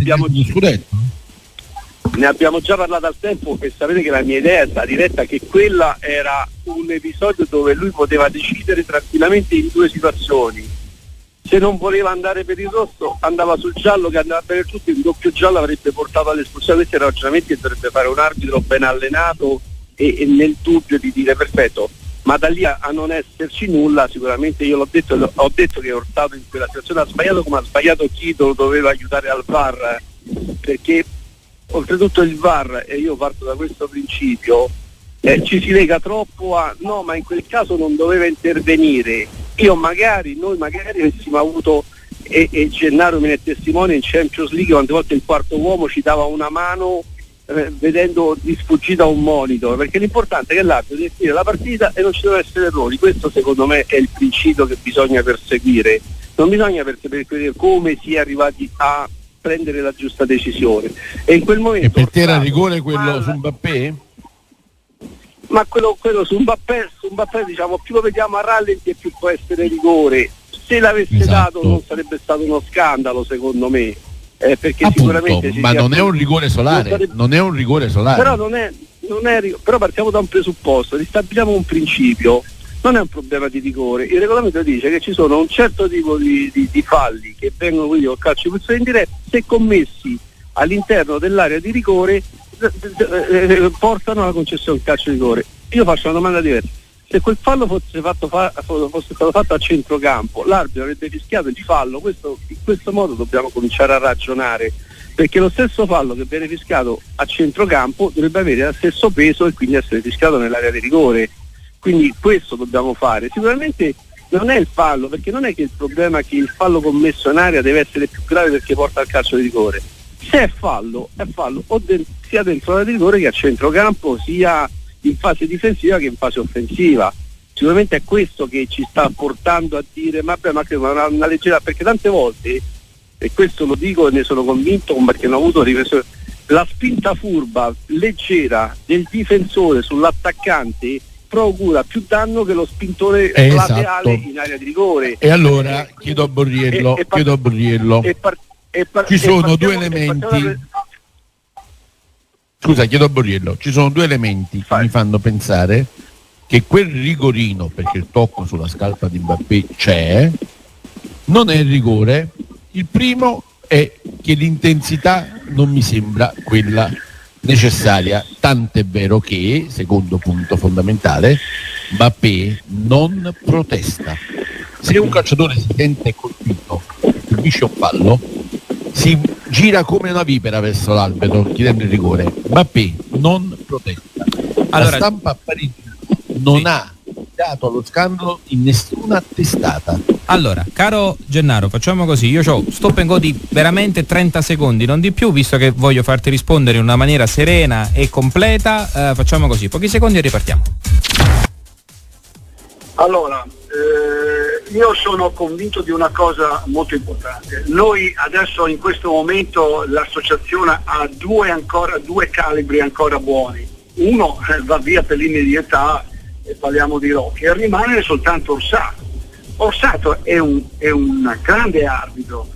Speaker 7: abbiamo già parlato al tempo, e sapete che la mia idea è stata diretta, che quella era un episodio dove lui poteva decidere tranquillamente in 2 situazioni. Se non voleva andare per il rosso andava sul giallo, che andava bene tutti, il doppio giallo avrebbe portato all'espulsione. Questi erano ragionamenti che dovrebbe fare un arbitro ben allenato e nel dubbio di dire perfetto, ma da lì a non esserci nulla, sicuramente io ho detto che Orsato in quella situazione ha sbagliato, come ha sbagliato chi lo doveva aiutare al VAR, perché oltretutto il VAR, e io parto da questo principio, ci si lega troppo a no, ma in quel caso non doveva intervenire. Noi magari avessimo avuto, e Gennaro me ne è testimone, in Champions League quante volte il quarto uomo ci dava una mano vedendo di sfuggita un monitor, perché l'importante è che l'arbitro deve finire la partita e non ci devono essere errori. Questo secondo me è il principio che bisogna perseguire, non bisogna perseguire come si è arrivati a prendere la giusta decisione. E in quel momento,
Speaker 2: e per te era rigore quello su Mbappé?
Speaker 7: Ma quello su Mbappé diciamo, più lo vediamo a rallenti e più può essere rigore. Se l'avesse dato non sarebbe stato uno scandalo secondo me, perché appunto, sicuramente
Speaker 2: ma non è un rigore solare, non è un rigore solare.
Speaker 7: Però partiamo da un presupposto, ristabiliamo un principio, non è un problema di rigore. Il regolamento dice che ci sono un certo tipo di falli che vengono quindi col calcio di punizione indiretta, se commessi all'interno dell'area di rigore portano alla concessione del calcio di rigore. Io faccio una domanda diversa: se quel fallo fosse stato fatto a centrocampo, l'arbitro avrebbe fischiato il fallo? In questo modo dobbiamo cominciare a ragionare, perché lo stesso fallo che viene fischiato a centrocampo dovrebbe avere lo stesso peso e quindi essere fischiato nell'area di rigore. Quindi questo dobbiamo fare. Sicuramente non è il fallo, perché non è che il problema è che il fallo commesso in area deve essere più grave perché porta al calcio di rigore. Se è fallo sia dentro l'area di rigore che a centrocampo, sia in fase difensiva che in fase offensiva. Sicuramente è questo che ci sta portando a dire vabbè, ma che una leggera, perché tante volte, e questo lo dico e ne sono convinto perché ne ho avuto riflessione, la spinta furba leggera del difensore sull'attaccante procura più danno che lo spintone laterale in area di rigore.
Speaker 2: E allora chiedo a Borriello, ci sono due elementi. Scusa, chiedo a Borriello, ci sono 2 elementi che mi fanno pensare che quel rigorino, perché il tocco sulla scarpa di Mbappé c'è, non è rigore. Il primo è che l'intensità non mi sembra quella necessaria, tant'è vero che, secondo punto fondamentale, Mbappé non protesta. Se un calciatore si sente colpito, subisce un fallo, si gira come una vipera verso l'arbitro chiedendo il rigore. Mbappé non protesta. La stampa parigina non ha dato allo scandalo in nessuna testata.
Speaker 1: Allora, caro Gennaro, facciamo così, io ho stop and go di veramente 30 secondi, non di più, visto che voglio farti rispondere in una maniera serena e completa. Facciamo così, pochi secondi e ripartiamo.
Speaker 7: Allora, io sono convinto di una cosa molto importante. Noi adesso in questo momento l'associazione ha due calibri ancora buoni. Uno va via per l'immediatà, e parliamo di Rocchi, e rimane soltanto Orsato. Orsato è un grande arbitro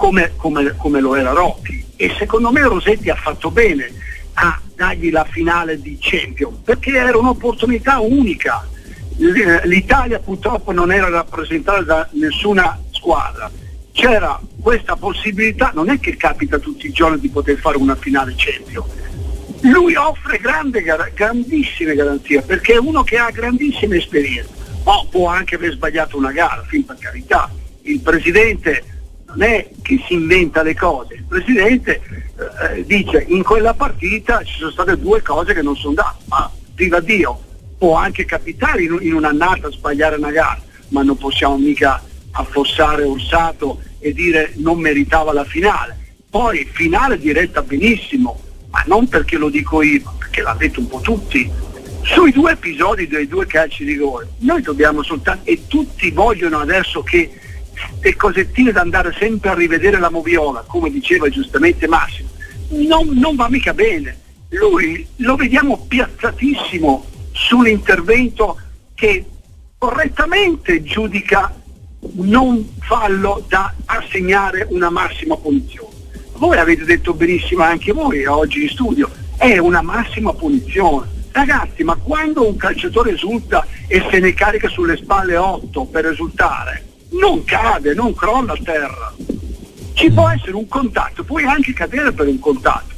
Speaker 7: come lo era Rocchi, e secondo me Rossetti ha fatto bene a dargli la finale di Champions, perché era un'opportunità unica. L'Italia purtroppo non era rappresentata da nessuna squadra, c'era questa possibilità, non è che capita tutti i giorni di poter fare una finale Champions. Lui offre grandissime garanzie, perché è uno che ha grandissime esperienze. Può anche aver sbagliato una gara, fin per carità. Il presidente non è che si inventa le cose, il presidente dice in quella partita ci sono state due cose che non sono date, ma viva Dio, può anche capitare in un'annata sbagliare una gara, ma non possiamo mica affossare Orsato e dire non meritava la finale. Poi finale diretta benissimo, ma non perché lo dico io, ma perché l'ha detto un po' tutti. Sui due episodi dei due calci di rigore noi dobbiamo soltanto, e tutti vogliono adesso che ste cosettine da andare sempre a rivedere la moviola, come diceva giustamente Massimo, non va mica bene. Lui lo vediamo piazzatissimo sull'intervento che correttamente giudica non fallo da assegnare una massima punizione. Voi avete detto benissimo anche voi oggi in studio, è una massima punizione. Ragazzi, ma quando un calciatore esulta e se ne carica sulle spalle 8 per esultare, non cade, non crolla a terra. Ci può essere un contatto, puoi anche cadere per un contatto,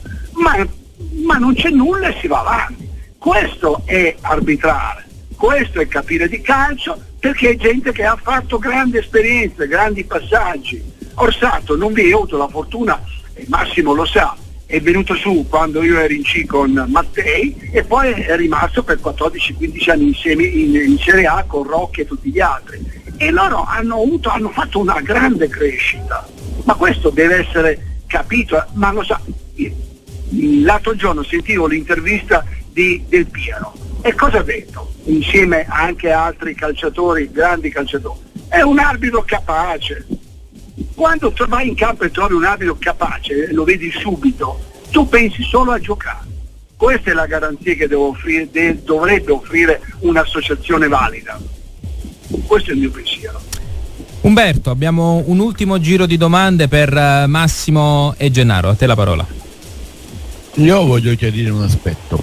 Speaker 7: ma non c'è nulla e si va avanti. Questo è arbitrare, questo è capire di calcio, perché è gente che ha fatto grandi esperienze, grandi passaggi. Orsato non vi ho avuto la fortuna, e Massimo lo sa, è venuto su quando io ero in C con Mattei e poi è rimasto per 14-15 anni insieme in Serie A con Rocchi e tutti gli altri, e loro hanno fatto una grande crescita, ma questo deve essere capito. Ma lo sa, l'altro giorno sentivo l'intervista di Del Piero, e cosa ha detto? Insieme anche a altri calciatori, grandi calciatori, è un arbitro capace. Quando vai in campo e trovi un arbitro capace, lo vedi subito, tu pensi solo a giocare. Questa è la garanzia che dovrebbe offrire un'associazione valida. Questo è il mio pensiero.
Speaker 1: Umberto, abbiamo un ultimo giro di domande per Massimo e Gennaro, a te la parola.
Speaker 2: Io voglio chiarire un aspetto.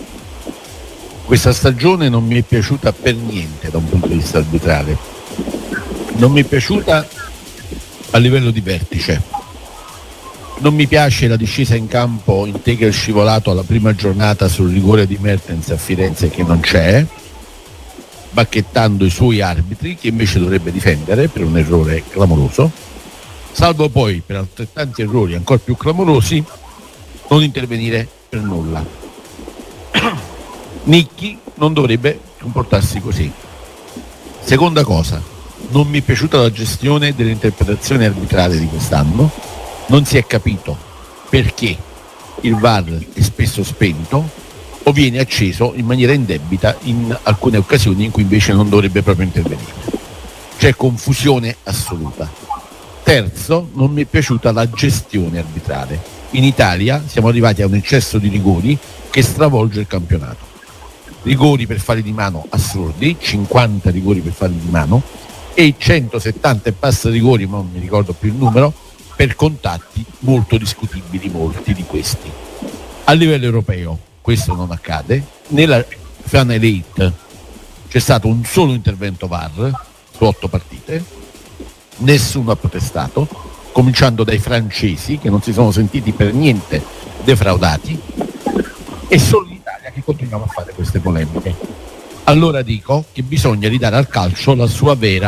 Speaker 2: Questa stagione non mi è piaciuta per niente da un punto di vista arbitrale. Non mi è piaciuta a livello di vertice. Non mi piace la discesa in campo in Tegel scivolato alla prima giornata sul rigore di Mertens a Firenze, che non c'è, bacchettando i suoi arbitri, che invece dovrebbe difendere per un errore clamoroso, salvo poi per altrettanti errori ancora più clamorosi non intervenire per nulla. Nicchi non dovrebbe comportarsi così. Seconda cosa, non mi è piaciuta la gestione dell'interpretazione arbitrale di quest'anno. Non si è capito perché il VAR è spesso spento o viene acceso in maniera indebita in alcune occasioni in cui invece non dovrebbe proprio intervenire. C'è confusione assoluta. Terzo, non mi è piaciuta la gestione arbitrale. In Italia siamo arrivati a un eccesso di rigori che stravolge il campionato. Rigori per falli di mano assurdi, 50 rigori per falli di mano, e 170 e passa rigori, ma non mi ricordo più il numero, per contatti molto discutibili, molti di questi. A livello europeo questo non accade. Nella Final 8 c'è stato un solo intervento VAR su 8 partite, nessuno ha protestato, cominciando dai francesi che non si sono sentiti per niente defraudati, e solo in Italia che continuiamo a fare queste polemiche. Allora dico che bisogna ridare al calcio la sua vera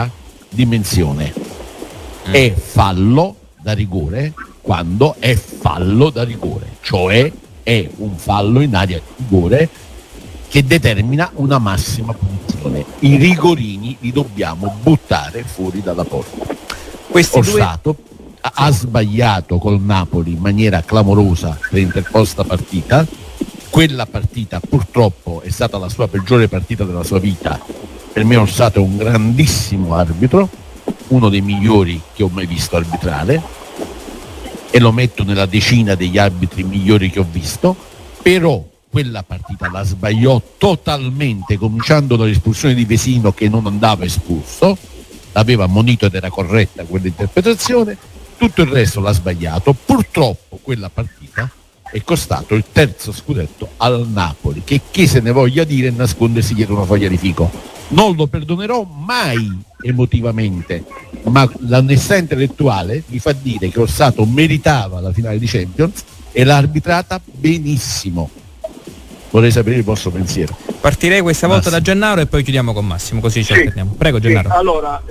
Speaker 2: dimensione. È fallo da rigore quando è fallo da rigore, cioè è un fallo in area di rigore che determina una massima punizione. I rigorini li dobbiamo buttare fuori dalla porta. Orsato ha sbagliato col Napoli in maniera clamorosa l'interposta partita. Quella partita purtroppo è stata la sua peggiore partita della sua vita. Per me Orsato è un grandissimo arbitro, uno dei migliori che ho mai visto arbitrare, e lo metto nella decina degli arbitri migliori che ho visto, però quella partita la sbagliò totalmente, cominciando dall'espulsione di Vesino che non andava espulso, l'aveva ammonito ed era corretta quell'interpretazione, tutto il resto l'ha sbagliato. Purtroppo quella partita è costato il terzo scudetto al Napoli, che chi se ne voglia dire nascondersi dietro una foglia di fico. Non lo perdonerò mai emotivamente, ma l'onestà intellettuale mi fa dire che Orsato meritava la finale di Champions e l'ha arbitrata benissimo. Vorrei sapere il vostro pensiero.
Speaker 1: Partirei questa volta da Gennaro e poi chiudiamo con Massimo, così ci alterniamo. Prego Gennaro.
Speaker 7: Sì, allora,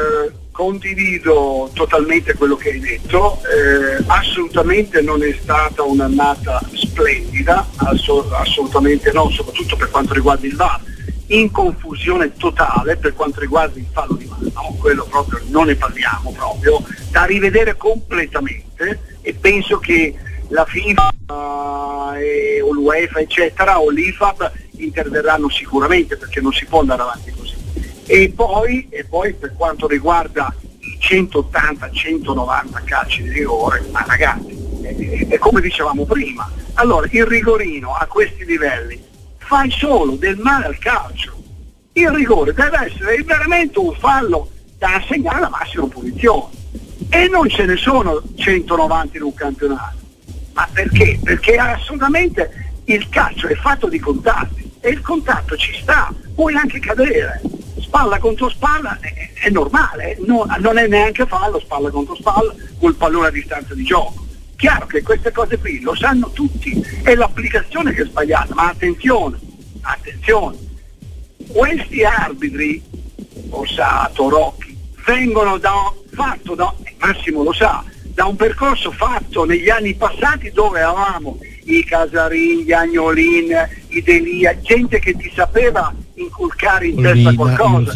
Speaker 7: condivido totalmente quello che hai detto, assolutamente non è stata un'annata splendida, assolutamente no, soprattutto per quanto riguarda il VAR, in confusione totale per quanto riguarda il fallo di mano, quello proprio non ne parliamo proprio, da rivedere completamente, e penso che la FIFA o l'UEFA eccetera o l'IFAB interverranno sicuramente, perché non si può andare avanti così. E poi per quanto riguarda i 180-190 calci di rigore, ma ragazzi, è come dicevamo prima, allora il rigorino a questi livelli fai solo del male al calcio. Il rigore deve essere veramente un fallo da assegnare alla massima punizione, e non ce ne sono 190 in un campionato. Ma perché? Perché assolutamente il calcio è fatto di contatti e il contatto ci sta, puoi anche cadere, spalla contro spalla è normale, non è neanche fallo, spalla contro spalla col pallone a distanza di gioco. Chiaro che queste cose qui lo sanno tutti, è l'applicazione che è sbagliata, ma attenzione, questi arbitri, Orsato, Rocchi, vengono Massimo lo sa, da un percorso fatto negli anni passati dove avevamo i Casarin, gli Agnolin, i Delia, gente che ti sapeva inculcare in testa qualcosa,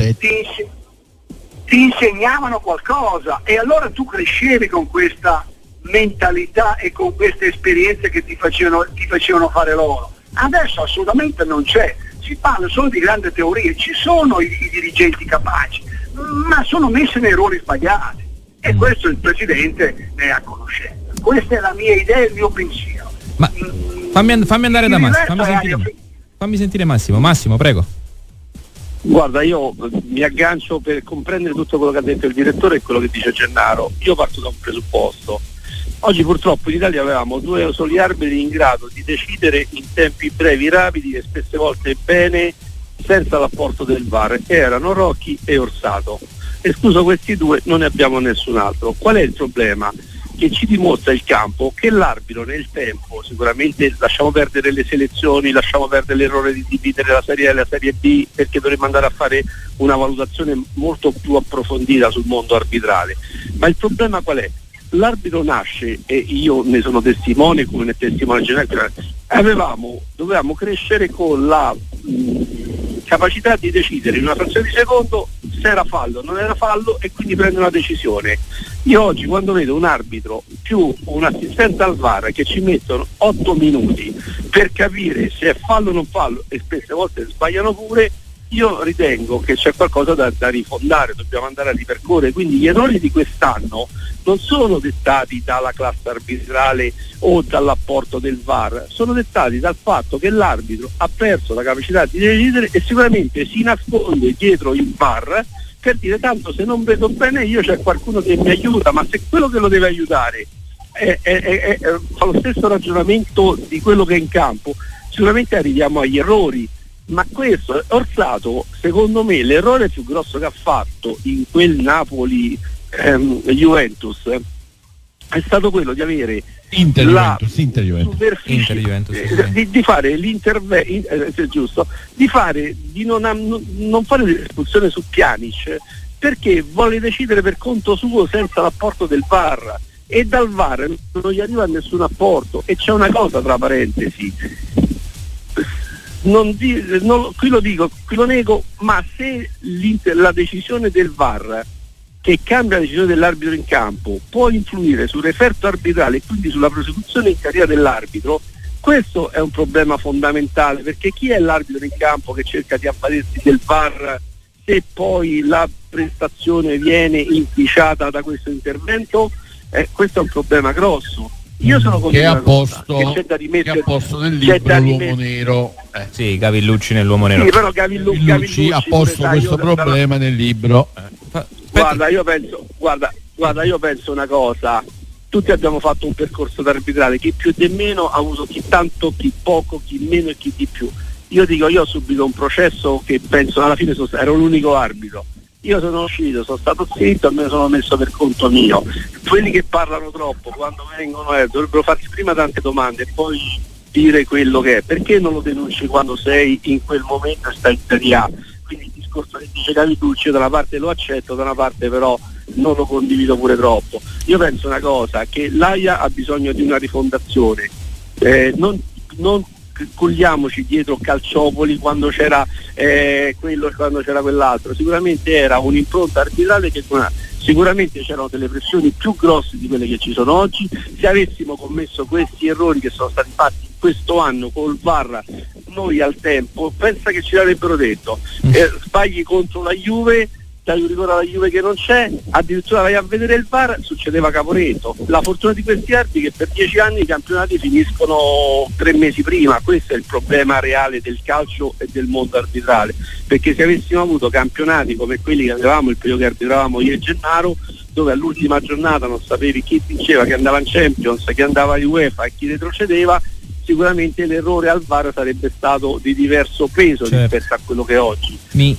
Speaker 7: ti insegnavano qualcosa, e allora tu crescevi con questa mentalità e con queste esperienze che ti facevano fare loro. Adesso assolutamente non c'è, si parla solo di grandi teorie, ci sono i dirigenti capaci, ma sono messi nei ruoli sbagliati, e questo il Presidente ne è a conoscenza. Questa è la mia idea e il mio pensiero.
Speaker 1: Ma fammi andare da Massimo, fammi sentire Massimo. Massimo, prego.
Speaker 7: Guarda, io mi aggancio per comprendere tutto quello che ha detto il direttore e quello che dice Gennaro. Io parto da un presupposto. Oggi purtroppo in Italia avevamo due soli arbitri in grado di decidere in tempi brevi, rapidi e spesse volte bene, senza l'apporto del VAR, che erano Rocchi e Orsato. Escluso questi due non ne abbiamo nessun altro. Qual è il problema? Che ci dimostra il campo che l'arbitro nel tempo, sicuramente lasciamo perdere le selezioni, lasciamo perdere l'errore di dividere la Serie A e la Serie B, perché dovremmo andare a fare una valutazione molto più approfondita sul mondo arbitrale, ma il problema qual è? L'arbitro nasce, e io ne sono testimone come ne testimone generale, dovevamo crescere con la capacità di decidere in una frazione di secondo se era fallo o non era fallo, e quindi prendere una decisione. Io oggi quando vedo un arbitro più un'assistenza al VAR che ci mettono 8 minuti per capire se è fallo o non fallo, e spesse volte sbagliano pure, io ritengo che c'è qualcosa da rifondare, dobbiamo andare a ripercorrere. Quindi gli errori di quest'anno non sono dettati dalla classe arbitrale o dall'apporto del VAR, sono dettati dal fatto che l'arbitro ha perso la capacità di decidere e sicuramente si nasconde dietro il VAR per dire tanto se non vedo bene io c'è qualcuno che mi aiuta, ma se quello che lo deve aiutare fa lo stesso ragionamento di quello che è in campo, sicuramente arriviamo agli errori. Ma questo Orsato, secondo me, l'errore più grosso che ha fatto in quel Napoli Juventus è stato quello di avere
Speaker 1: Inter-Juventus,
Speaker 7: di fare l'intervento giusto, di non fare l'espulsione su Pjanic, perché vuole decidere per conto suo senza l'apporto del VAR, e dal VAR non gli arriva nessun apporto. E c'è una cosa tra parentesi, qui lo dico, qui lo nego, ma se la decisione del VAR, che cambia la decisione dell'arbitro in campo, può influire sul referto arbitrale e quindi sulla prosecuzione in carriera dell'arbitro, questo è un problema fondamentale, perché chi è l'arbitro in campo che cerca di avvalersi del VAR se poi la prestazione viene inficiata da questo intervento? Questo è un problema grosso. Io sono convinto
Speaker 2: che a posto del libro l'uomo nero.
Speaker 1: Sì, Gavillucci nell'uomo nero.
Speaker 7: Sì, però Gavillucci
Speaker 2: ha posto questo problema nel libro.
Speaker 7: Guarda, io penso una cosa. Tutti abbiamo fatto un percorso d'arbitrale, chi più e meno ha avuto chi tanto, chi poco, chi meno e chi di più. Io dico, io ho subito un processo che penso alla fine ero l'unico arbitro. Io sono uscito, sono stato zitto, me ne sono messo per conto mio. Quelli che parlano troppo, quando vengono dovrebbero farsi prima tante domande e poi dire quello che è. Perché non lo denunci quando sei in quel momento e stai in Serie A? Quindi il discorso che dice Gavillucci, da una parte lo accetto, da una parte però non lo condivido pure troppo. Io penso una cosa, che l'AIA ha bisogno di una rifondazione, non cogliamoci dietro Calciopoli quando c'era quello e quando c'era quell'altro. Sicuramente era un'impronta arbitrale che sicuramente c'erano delle pressioni più grosse di quelle che ci sono oggi. Se avessimo commesso questi errori che sono stati fatti questo anno col VAR noi al tempo, pensa che ci l'avrebbero detto, sbagli contro la Juve, dai un rigore alla Juve che non c'è, addirittura vai a vedere il VAR, succedeva Caporetto. La fortuna di questi arbitri è che per 10 anni i campionati finiscono 3 mesi prima. Questo è il problema reale del calcio e del mondo arbitrale, perché se avessimo avuto campionati come quelli che avevamo il periodo che arbitravamo io e Gennaro, dove all'ultima giornata non sapevi chi vinceva, chi andava in Champions, chi andava in UEFA e chi retrocedeva, sicuramente l'errore al VAR sarebbe stato di diverso peso rispetto a quello che è oggi.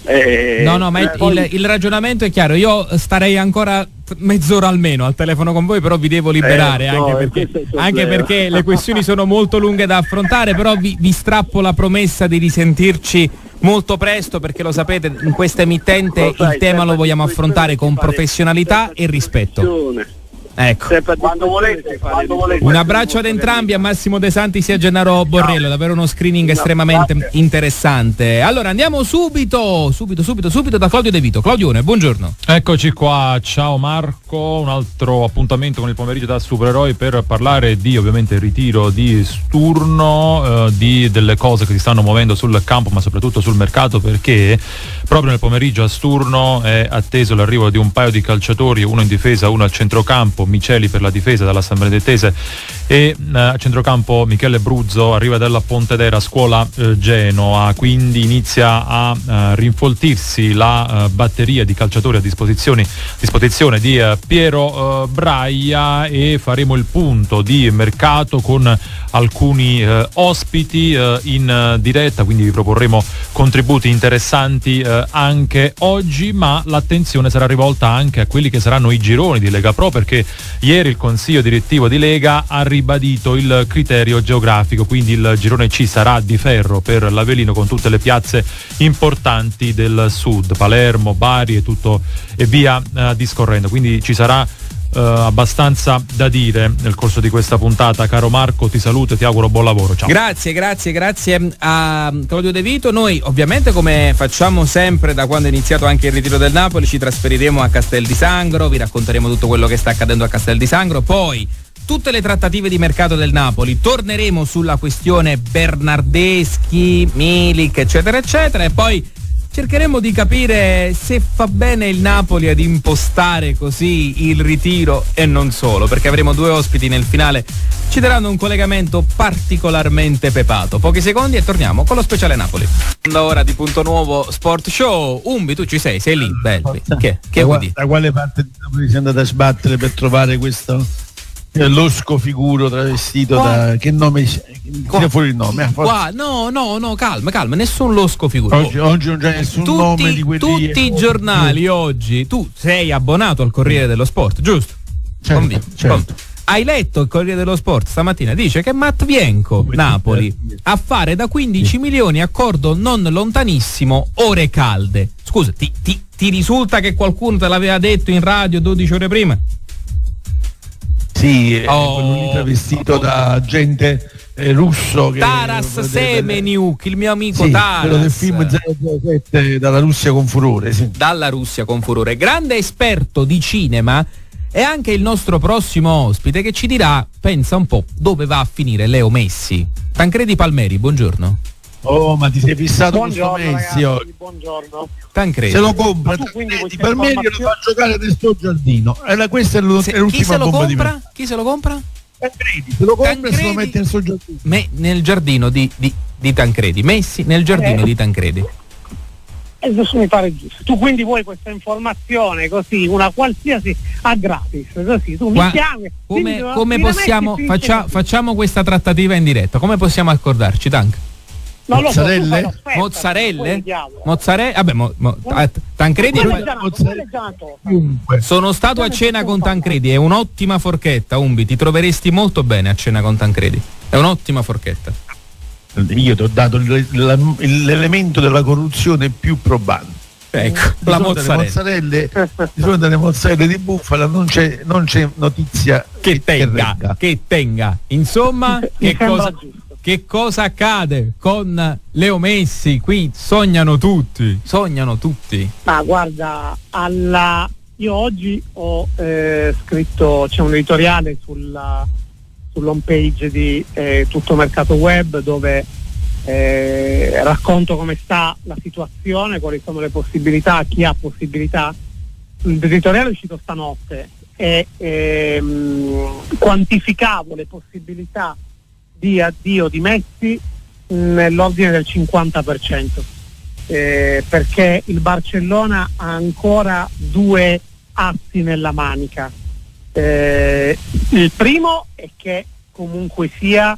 Speaker 1: Il ragionamento è chiaro. Io starei ancora mezz'ora almeno al telefono con voi, però vi devo liberare, anche perché le questioni sono molto lunghe da affrontare, però vi strappo la promessa di risentirci molto presto, perché lo sapete, in questa emittente il tema lo vogliamo affrontare con professionalità e rispetto. Ecco.
Speaker 7: Quando volete.
Speaker 1: Un abbraccio ad entrambi, a Massimo De Santis e a Gennaro Borrello, davvero uno screening estremamente interessante. Allora andiamo subito da Claudio De Vito. Claudione, buongiorno.
Speaker 8: Eccoci qua, ciao Marco, un altro appuntamento con il pomeriggio da Supereroi per parlare di ovviamente il ritiro di Sturno, di delle cose che si stanno muovendo sul campo ma soprattutto sul mercato, perché proprio nel pomeriggio a Sturno è atteso l'arrivo di un paio di calciatori, uno in difesa, uno al centrocampo. Miceli per la difesa dalla San Benedettese e a centrocampo Michele Bruzzo arriva dalla Pontedera Scuola Genoa, quindi inizia a rinfoltirsi la batteria di calciatori a disposizione di Piero Braia, e faremo il punto di mercato con alcuni ospiti in diretta, quindi vi proporremo contributi interessanti anche oggi, ma l'attenzione sarà rivolta anche a quelli che saranno i gironi di Lega Pro, perché ieri il consiglio direttivo di Lega ha ribadito il criterio geografico, quindi il girone C sarà di ferro per l'Avellino con tutte le piazze importanti del sud, Palermo, Bari e via discorrendo, quindi ci sarà abbastanza da dire nel corso di questa puntata. Caro Marco, ti saluto e ti auguro buon lavoro. Ciao.
Speaker 1: Grazie a Claudio De Vito. Noi ovviamente, come facciamo sempre da quando è iniziato anche il ritiro del Napoli, ci trasferiremo a Castel di Sangro, vi racconteremo tutto quello che sta accadendo a Castel di Sangro, poi tutte le trattative di mercato del Napoli, torneremo sulla questione Bernardeschi, Milik eccetera eccetera, e poi cercheremo di capire se fa bene il Napoli ad impostare così il ritiro e non solo, perché avremo due ospiti nel finale, ci daranno un collegamento particolarmente pepato. Pochi secondi e torniamo con lo speciale Napoli. Ora di Punto Nuovo Sport Show. Umbi, tu ci sei lì, belli. Che vuoi dire?
Speaker 2: Da quale parte di Napoli si è andata a sbattere per trovare questo losco figuro travestito da che nome tira fuori il nome?
Speaker 1: No, calma, nessun losco figuro.
Speaker 2: Oggi non c'è nessun nome di quelli.
Speaker 1: Tutti i giornali oggi, tu sei abbonato al Corriere dello Sport, giusto?
Speaker 2: Certo.
Speaker 1: Hai letto il Corriere dello Sport stamattina? Dice che Matvienko, Napoli, a fare da 15 milioni accordo non lontanissimo, ore calde. scusa, ti risulta che qualcuno te l'aveva detto in radio 12 ore prima?
Speaker 2: Sì, quello travestito da agente russo
Speaker 1: Taras Semeniuk, il mio amico,
Speaker 2: sì,
Speaker 1: Taras,
Speaker 2: quello del film 007 dalla Russia con furore, sì.
Speaker 1: Dalla Russia con furore, grande esperto di cinema, è anche il nostro prossimo ospite che ci dirà, pensa un po', dove va a finire Leo Messi. Tancredi Palmeri, buongiorno.
Speaker 2: Oh, ma ti sei fissato con questo Messi oggi?
Speaker 7: Buongiorno.
Speaker 1: Tancredi.
Speaker 2: Se lo compra Palmeri lo fa giocare nel suo giardino. Questa è l'ultima
Speaker 1: chi se lo
Speaker 2: bomba
Speaker 1: compra?
Speaker 2: di
Speaker 1: Chi se lo compra?
Speaker 2: Tancredi, se lo compra e se lo mette nel suo giardino.
Speaker 1: Nel giardino di Tancredi. Messi nel giardino di Tancredi.
Speaker 7: Adesso mi pare giusto. Tu quindi vuoi questa informazione così, una qualsiasi a gratis, così tu mi chiami.
Speaker 1: Come possiamo facciamo questa trattativa in diretta? Come possiamo accordarci, Tank?
Speaker 2: Mozzarelle?
Speaker 1: Mozzarelle? Mozzarella? Vabbè, Tancredi sono stato a cena con Tancredi, è un'ottima forchetta, Umbi, ti troveresti molto bene a cena con Tancredi. È un'ottima forchetta.
Speaker 2: Io ti ho dato l'elemento della corruzione più probante.
Speaker 1: Ecco, la mozzarella.
Speaker 2: Di fronte alle mozzarelle di bufala non c'è notizia
Speaker 1: che tenga. Insomma, che cosa accade con Leo Messi? Qui sognano tutti.
Speaker 7: Ma guarda, io oggi ho scritto, c'è un editoriale sull'home page di Tutto Mercato Web, dove racconto come sta la situazione, quali sono le possibilità, chi ha possibilità. L'editoriale è uscito stanotte e quantificavo le possibilità di addio di Messi nell'ordine del 50%, perché il Barcellona ha ancora due assi nella manica. Il primo è che comunque sia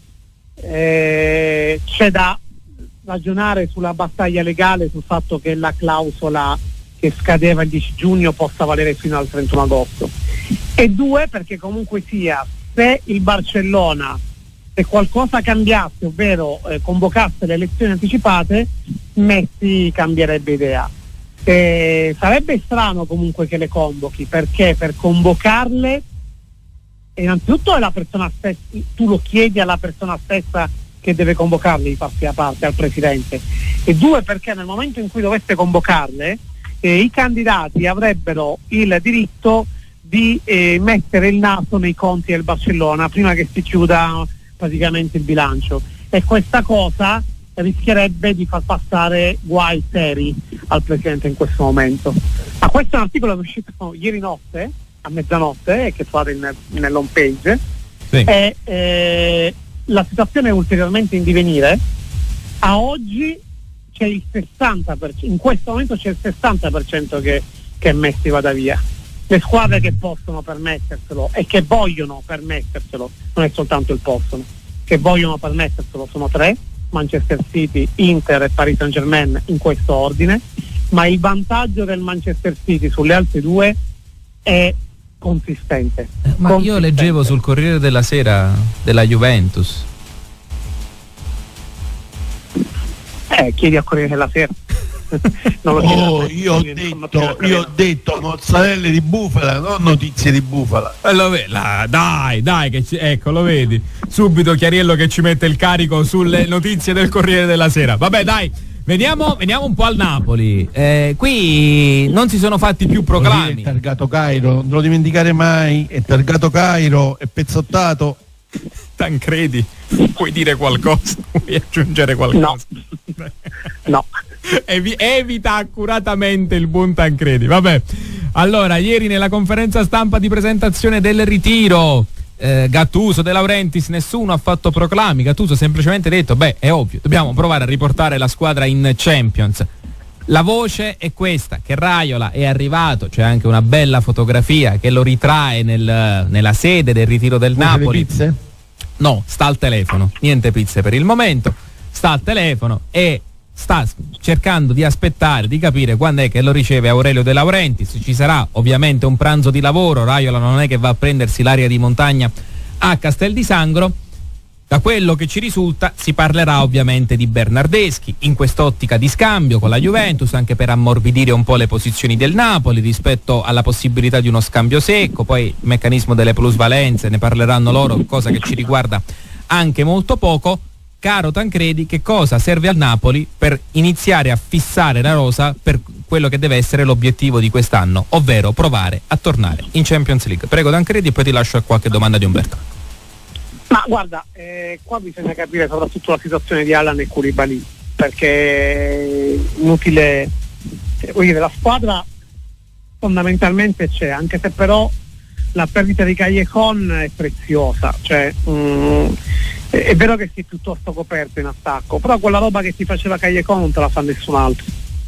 Speaker 7: c'è da ragionare sulla battaglia legale, sul fatto che la clausola che scadeva il 10 giugno possa valere fino al 31 agosto. E due, perché comunque sia, se il Barcellona, se qualcosa cambiasse, ovvero convocasse le elezioni anticipate, Messi cambierebbe idea. Sarebbe strano comunque che le convochi, perché per convocarle innanzitutto è la persona stessa, tu lo chiedi alla persona stessa che deve convocarle di farsi da parte, al presidente, e due, perché nel momento in cui dovesse convocarle i candidati avrebbero il diritto di mettere il naso nei conti del Barcellona prima che si chiuda praticamente il bilancio, e questa cosa rischierebbe di far passare guai seri al presidente in questo momento. Ma questo è un articolo che è uscito ieri notte a mezzanotte e che trovate nell'home page, sì. E la situazione è ulteriormente in divenire. A oggi c'è il 60%, in questo momento c'è il 60% che Messi vada via. Le squadre che possono permetterselo e che vogliono permetterselo, non è soltanto il possono, che vogliono permetterselo, sono tre: Manchester City, Inter e Paris Saint-Germain, in questo ordine, ma il vantaggio del Manchester City sulle altre due è consistente.
Speaker 1: Io leggevo sul Corriere della Sera della Juventus.
Speaker 7: Chiedi a Corriere della Sera. Non lo
Speaker 2: io ho detto mozzarelle di bufala, non notizie di bufala.
Speaker 1: Dai, che ecco, lo vedi subito Chiariello che ci mette il carico sulle notizie del Corriere della Sera. Vabbè, dai, veniamo un po' al Napoli. Qui non si sono fatti più proclami.
Speaker 2: È targato Cairo, non lo dimenticare mai, è targato Cairo, è pezzottato.
Speaker 1: Tancredi, puoi dire qualcosa? Vuoi aggiungere qualcosa?
Speaker 7: No.
Speaker 1: Evita accuratamente il buon Tancredi. Vabbè, allora, ieri nella conferenza stampa di presentazione del ritiro, Gattuso, De Laurentiis, nessuno ha fatto proclami. Gattuso ha semplicemente detto: è ovvio, dobbiamo provare a riportare la squadra in Champions. La voce è questa, che Raiola è arrivato, c'è anche una bella fotografia che lo ritrae nella sede del ritiro del Napoli.
Speaker 2: Le pizze?
Speaker 1: No, sta al telefono, niente pizze per il momento, sta al telefono e sta cercando di aspettare, di capire quando è che lo riceve Aurelio De Laurentiis. Ci sarà ovviamente un pranzo di lavoro, Raiola non è che va a prendersi l'aria di montagna a Castel di Sangro. Da quello che ci risulta si parlerà ovviamente di Bernardeschi in quest'ottica di scambio con la Juventus, anche per ammorbidire un po' le posizioni del Napoli rispetto alla possibilità di uno scambio secco. Poi il meccanismo delle plusvalenze ne parleranno loro, cosa che ci riguarda anche molto poco. Caro Tancredi, che cosa serve al Napoli per iniziare a fissare la rosa per quello che deve essere l'obiettivo di quest'anno, ovvero provare a tornare in Champions League? Prego Tancredi e poi ti lascio a qualche domanda di Umberto.
Speaker 9: Ma guarda, qua bisogna capire soprattutto la situazione di Allan e Koulibaly, perché inutile, la squadra fondamentalmente c'è, anche se però la perdita di Callejon è preziosa, cioè è vero che si è piuttosto coperto in attacco, però quella roba che ti faceva Callejon non te la fa nessun altro,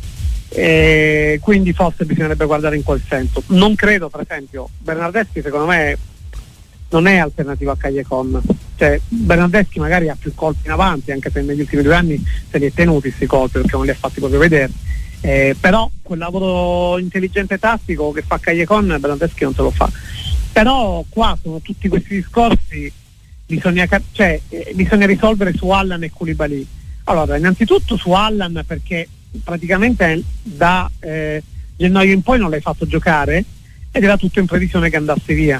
Speaker 9: quindi forse bisognerebbe guardare in quel senso. Non credo, per esempio, Bernardeschi secondo me non è alternativa a Callejon, cioè Bernardeschi magari ha più colpi in avanti, anche se negli ultimi 2 anni se li è tenuti questi colpi perché non li ha fatti proprio vedere, però quel lavoro intelligente tattico che fa Callejon Bernardeschi non te lo fa. Però qua sono tutti questi discorsi, bisogna risolvere su Allan e Koulibaly. Allora, innanzitutto su Allan, perché praticamente da gennaio in poi non l'hai fatto giocare ed era tutto in previsione che andasse via.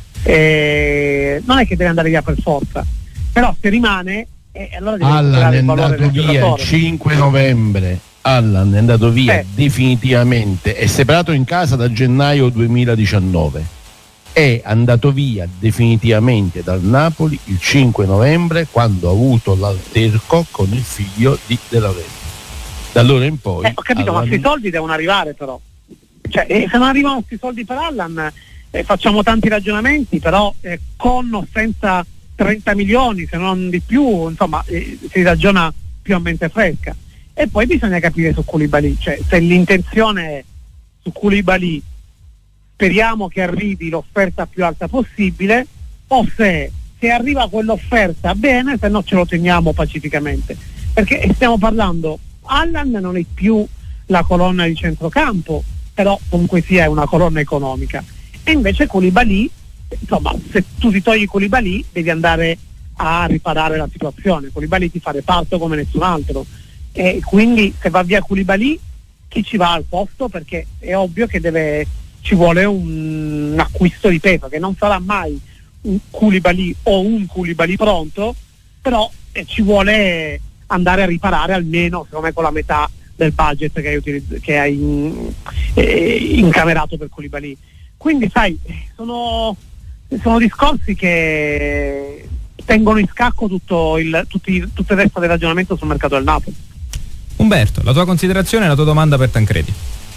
Speaker 9: Non è che deve andare via per forza, però se rimane allora deve
Speaker 2: Allan è andato via il 5 novembre. Allan è andato via definitivamente, è separato in casa da gennaio 2019, è andato via definitivamente dal Napoli il 5 novembre quando ha avuto l'alterco con il figlio di De Laurentiis. Da allora in poi
Speaker 9: ho capito, ma questi soldi devono arrivare, però cioè, se non arrivano questi soldi per Allan facciamo tanti ragionamenti, però con o senza 30 milioni, se non di più, insomma, si ragiona più a mente fresca. E poi bisogna capire su Koulibaly, cioè se l'intenzione è su Koulibaly speriamo che arrivi l'offerta più alta possibile, o se arriva quell'offerta bene, se no ce lo teniamo pacificamente, perché stiamo parlando, Allan non è più la colonna di centrocampo, però comunque sia una colonna economica, e invece Koulibaly, insomma, se tu ti togli Koulibaly devi andare a riparare la situazione. Koulibaly ti fa reparto come nessun altro, e quindi se va via Koulibaly chi ci va al posto? Perché è ovvio che ci vuole un acquisto di peso, che non sarà mai un Koulibaly o un Koulibaly pronto, però ci vuole andare a riparare almeno, secondo me, con la metà del budget che hai incamerato per Koulibaly. Quindi sai, sono discorsi che tengono in scacco tutto il resto del ragionamento sul mercato del Napoli.
Speaker 1: Umberto, la tua considerazione e la tua domanda per Tancredi.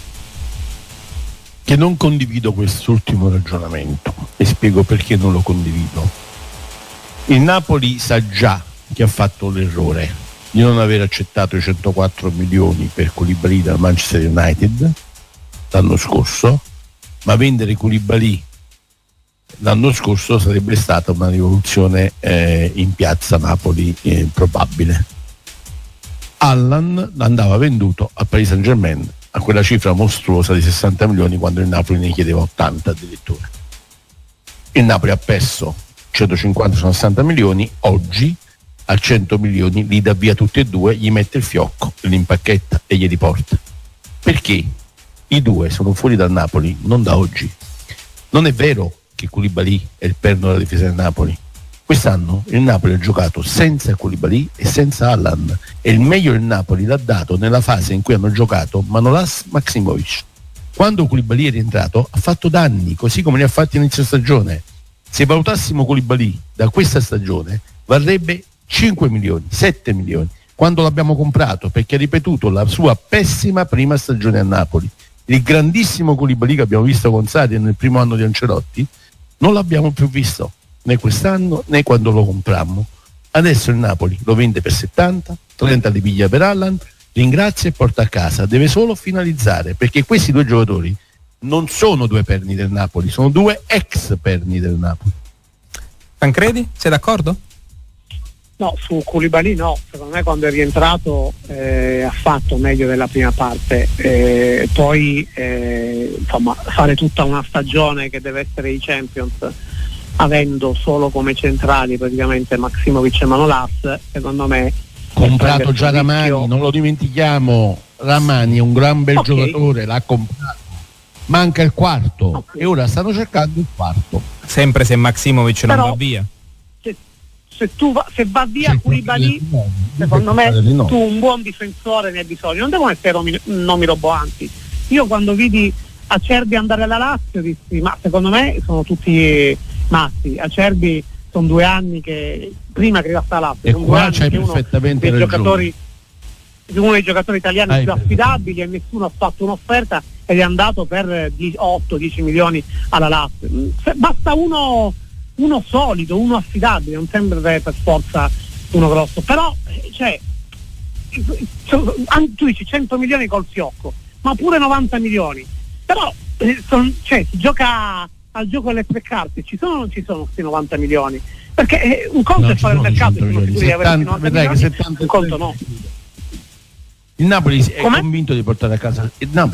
Speaker 2: Che non condivido quest'ultimo ragionamento e spiego perché non lo condivido. Il Napoli sa già che ha fatto l'errore di non aver accettato i 104 milioni per Koulibaly dal Manchester United l'anno scorso, ma vendere Koulibaly l'anno scorso sarebbe stata una rivoluzione in piazza Napoli probabile. Allan andava venduto al Paris Saint-Germain a quella cifra mostruosa di 60 milioni quando il Napoli ne chiedeva 80 addirittura. Il Napoli ha perso 150-60 milioni, oggi a 100 milioni li dà via tutti e due, gli mette il fiocco, li impacchetta e glieli porta. Perché i due sono fuori dal Napoli non da oggi. Non è vero che Koulibaly è il perno della difesa del Napoli. Quest'anno il Napoli ha giocato senza Koulibaly e senza Allan, e il meglio del Napoli l'ha dato nella fase in cui hanno giocato Manolas, Maximovic. Quando Koulibaly è rientrato ha fatto danni, così come li ha fatti inizio stagione. Se valutassimo Koulibaly da questa stagione varrebbe 5 milioni, 7 milioni, quando l'abbiamo comprato, perché ha ripetuto la sua pessima prima stagione a Napoli. Il grandissimo Koulibaly che abbiamo visto con Sarri nel primo anno di Ancelotti non l'abbiamo più visto, né quest'anno né quando lo comprammo. Adesso il Napoli lo vende per 70, 30 li piglia per Allan, ringrazia e porta a casa. Deve solo finalizzare, perché questi due giocatori non sono due perni del Napoli, sono due ex perni del Napoli.
Speaker 1: Tancredi, sei d'accordo?
Speaker 9: No, su Koulibaly no, secondo me quando è rientrato ha fatto meglio della prima parte, poi insomma fare tutta una stagione che deve essere i Champions avendo solo come centrali praticamente Maksimovic e Manolas, secondo me
Speaker 2: comprato già Ramani, non lo dimentichiamo, Ramani è un gran bel giocatore, l'ha comprato, manca il quarto e ora stanno cercando il quarto,
Speaker 1: sempre se Maksimovic non va via.
Speaker 9: Se va via Koulibaly, secondo me tu un buon difensore ne hai bisogno, non devono essere nomi roboanti. Io quando vidi Acerbi andare alla Lazio dissi, ma secondo me sono tutti matti. Acerbi sono 2 anni che prima che arrivasse alla Lazio,
Speaker 2: e qua c'hai perfettamente ragione,
Speaker 9: uno dei giocatori italiani più affidabili, e nessuno ha fatto un'offerta ed è andato per 8-10 milioni alla Lazio. Basta uno solido, uno affidabile, non sembra per forza uno grosso, però tu dici 100 milioni col fiocco, ma pure 90 milioni, però si gioca al gioco delle 3 carte, ci sono o non ci sono questi 90 milioni? Perché un conto è fare il mercato, un conto no.
Speaker 2: Il Napoli è convinto di portare a casa,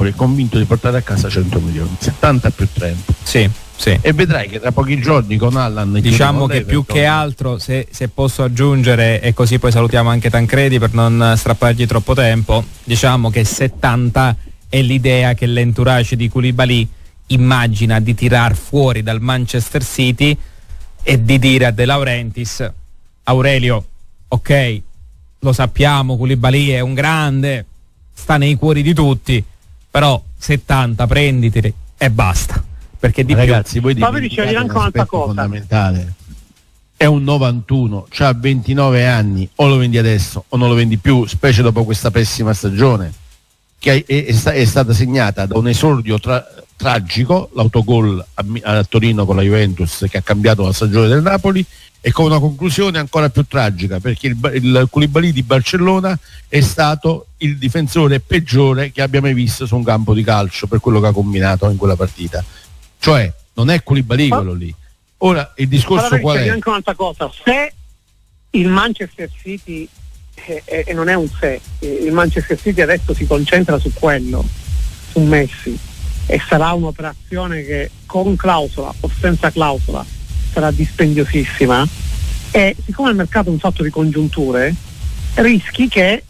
Speaker 2: 100 milioni, 70 più 30.
Speaker 1: Sì.
Speaker 2: E vedrai che tra pochi giorni con Allan,
Speaker 1: diciamo che più che altro, se posso aggiungere, e così poi salutiamo anche Tancredi per non strappargli troppo tempo, diciamo che 70 è l'idea che l'entourage di Koulibaly immagina di tirar fuori dal Manchester City e di dire a De Laurentiis: Aurelio, ok, lo sappiamo, Koulibaly è un grande, sta nei cuori di tutti, però 70 prenditeli e basta, perché di
Speaker 2: ragazzi
Speaker 1: più.
Speaker 2: voi dicevi anche un'altra cosa fondamentale, è un 91, c'ha 29 anni, o lo vendi adesso o non lo vendi più, specie dopo questa pessima stagione che è stata segnata da un esordio tragico, l'autogol a Torino con la Juventus che ha cambiato la stagione del Napoli, e con una conclusione ancora più tragica, perché il Koulibaly di Barcellona è stato il difensore peggiore che abbia mai visto su un campo di calcio per quello che ha combinato in quella partita. Cioè non è Koulibaly quello lì. Ora il discorso qual è?
Speaker 9: Anche un'altra cosa, se il Manchester City e non è un se, il Manchester City adesso si concentra su quello, su Messi, e sarà un'operazione che con clausola o senza clausola sarà dispendiosissima, e siccome il mercato è un fatto di congiunture, rischi che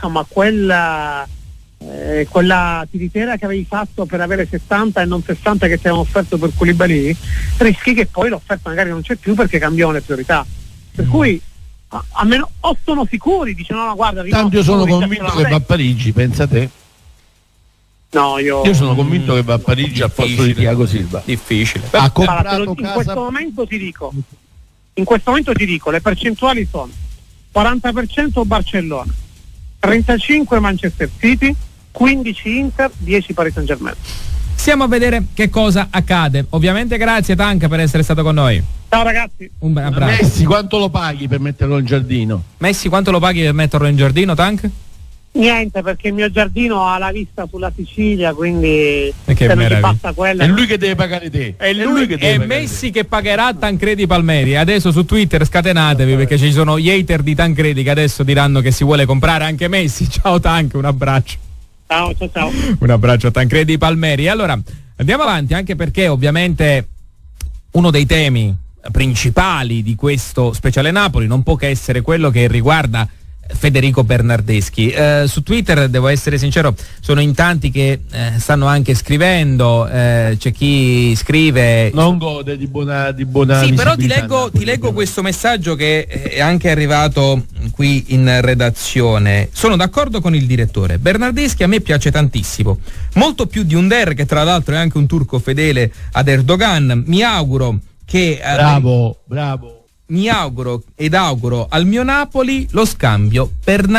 Speaker 9: quella tiritera che avevi fatto per avere 70 e non 60 che ti avevano offerto per Koulibaly, rischi che poi l'offerta magari non c'è più perché cambiano le priorità, per cui almeno o sono sicuri, dicono no guarda,
Speaker 2: tanto io sono convinto che va a Parigi, pensa te.
Speaker 9: No, io
Speaker 2: sono convinto che va a Parigi al posto di Thiago Silva.
Speaker 1: Difficile.
Speaker 2: Ha comprato
Speaker 9: in questo momento ti dico, le percentuali sono 40% Barcellona, 35 Manchester City, 15 Inter, 10 Paris Saint-Germain.
Speaker 1: Stiamo a vedere che cosa accade. Ovviamente grazie Tank per essere stato con noi.
Speaker 9: Ciao ragazzi.
Speaker 1: Un bel abbraccio.
Speaker 2: Messi quanto lo paghi per metterlo in giardino?
Speaker 1: Messi quanto lo paghi per metterlo in giardino, Tank?
Speaker 9: Niente, perché il mio giardino ha la vista sulla Sicilia, quindi
Speaker 1: se non ti
Speaker 9: basta quella.
Speaker 2: È lui che deve pagare te.
Speaker 1: È Messi che pagherà Tancredi Palmeri. Adesso su Twitter scatenatevi, perché ci sono gli hater di Tancredi che adesso diranno che si vuole comprare anche Messi. Ciao Tank, un abbraccio.
Speaker 9: Ciao.
Speaker 1: Un abbraccio a Tancredi Palmeri. Allora andiamo avanti, anche perché ovviamente uno dei temi principali di questo speciale Napoli non può che essere quello che riguarda Federico Bernardeschi. Su Twitter, devo essere sincero, sono in tanti che stanno anche scrivendo, c'è chi scrive
Speaker 2: non gode di buona
Speaker 1: sì, però ti leggo questo messaggio che è anche arrivato qui in redazione. Sono d'accordo con il direttore, Bernardeschi a me piace tantissimo, molto più di Under, che tra l'altro è anche un turco fedele ad Erdogan. Mi auguro che
Speaker 2: bravo
Speaker 1: mi auguro ed auguro al mio Napoli lo scambio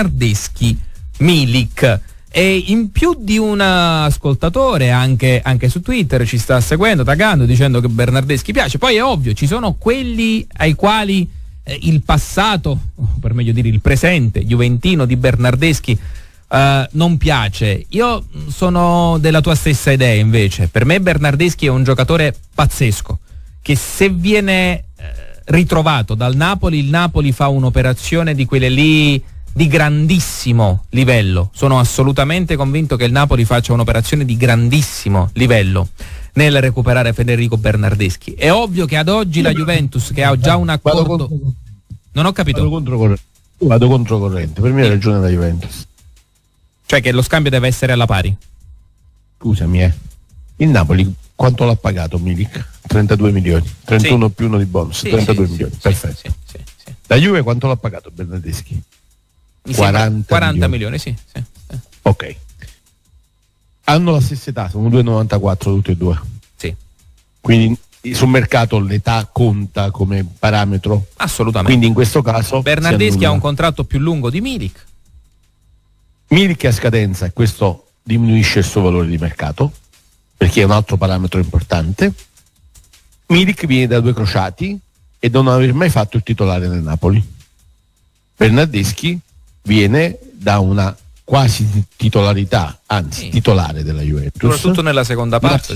Speaker 1: Bernardeschi-Milik. E in più di un ascoltatore anche su Twitter ci sta seguendo, taggando, dicendo che Bernardeschi piace. Poi è ovvio, ci sono quelli ai quali il passato, per meglio dire il presente juventino di Bernardeschi non piace. Io sono della tua stessa idea invece. Per me Bernardeschi è un giocatore pazzesco, che se viene ritrovato dal Napoli, il Napoli fa un'operazione di quelle lì di grandissimo livello. Sono assolutamente convinto che il Napoli faccia un'operazione di grandissimo livello. nel recuperare Federico Bernardeschi. È ovvio che ad oggi la Juventus, che ha già un accordo... Non ho capito.
Speaker 2: Vado controcorrente, per me ha ragione la Juventus.
Speaker 1: Cioè che lo scambio deve essere alla pari.
Speaker 2: Scusami, il Napoli quanto l'ha pagato Milik? 32 milioni, 31 più uno di bonus, 32 milioni, perfetto.
Speaker 1: Sì.
Speaker 2: La Juve quanto l'ha pagato Bernardeschi?
Speaker 1: 40 milioni, sì.
Speaker 2: Ok. Hanno la stessa età, sono 2,94 tutti e due.
Speaker 1: Sì.
Speaker 2: Quindi sul mercato l'età conta come parametro?
Speaker 1: Assolutamente.
Speaker 2: Quindi in questo caso
Speaker 1: Bernardeschi ha un contratto più lungo di Milik.
Speaker 2: Milik è a scadenza e questo diminuisce il suo valore di mercato, perché è un altro parametro importante. Milik viene da 2 crociati e da non aver mai fatto il titolare nel Napoli. Bernardeschi viene da una quasi titolarità, anzi titolare della Juventus,
Speaker 1: soprattutto nella seconda parte,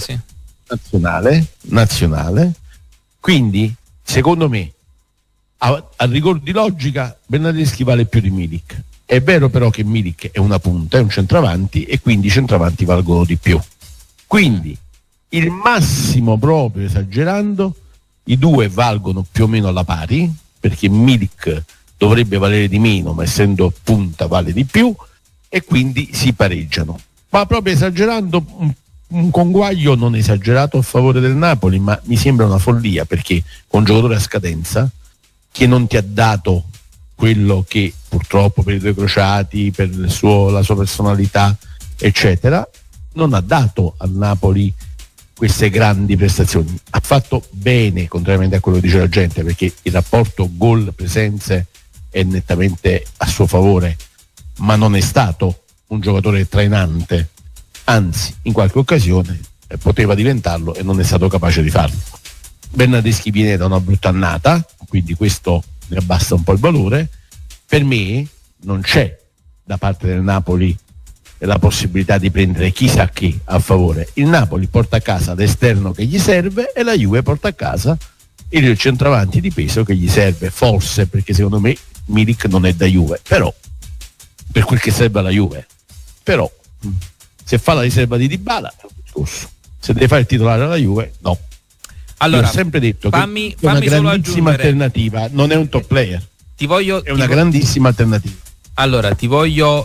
Speaker 2: nazionale. Quindi secondo me a rigor di logica Bernardeschi vale più di Milik. È vero però che Milik è una punta, è un centravanti, e quindi i centravanti valgono di più. Quindi il massimo, proprio esagerando, i due valgono più o meno alla pari, perché Milik dovrebbe valere di meno, ma essendo punta vale di più, e quindi si pareggiano. Ma proprio esagerando, un conguaglio non esagerato a favore del Napoli, ma mi sembra una follia, perché un giocatore a scadenza che non ti ha dato quello che purtroppo per i 2 crociati, per la sua personalità eccetera, non ha dato al Napoli queste grandi prestazioni. Ha fatto bene, contrariamente a quello che dice la gente, perché il rapporto gol-presenze è nettamente a suo favore, ma non è stato un giocatore trainante, anzi in qualche occasione poteva diventarlo e non è stato capace di farlo. Bernardeschi viene da una brutta annata, quindi questo ne abbassa un po' il valore. Per me non c'è da parte del Napoli la possibilità di prendere chissà chi a favore. Il Napoli porta a casa l'esterno che gli serve e la Juve porta a casa il centravanti di peso che gli serve, forse, perché secondo me Milik non è da Juve, però per quel che serve alla Juve. Però se fa la riserva di Dybala è un discorso, se deve fare il titolare alla Juve no.
Speaker 1: Allora,
Speaker 2: io ho sempre detto che è una grandissima alternativa, non è un top player, è una grandissima alternativa.
Speaker 1: Allora ti voglio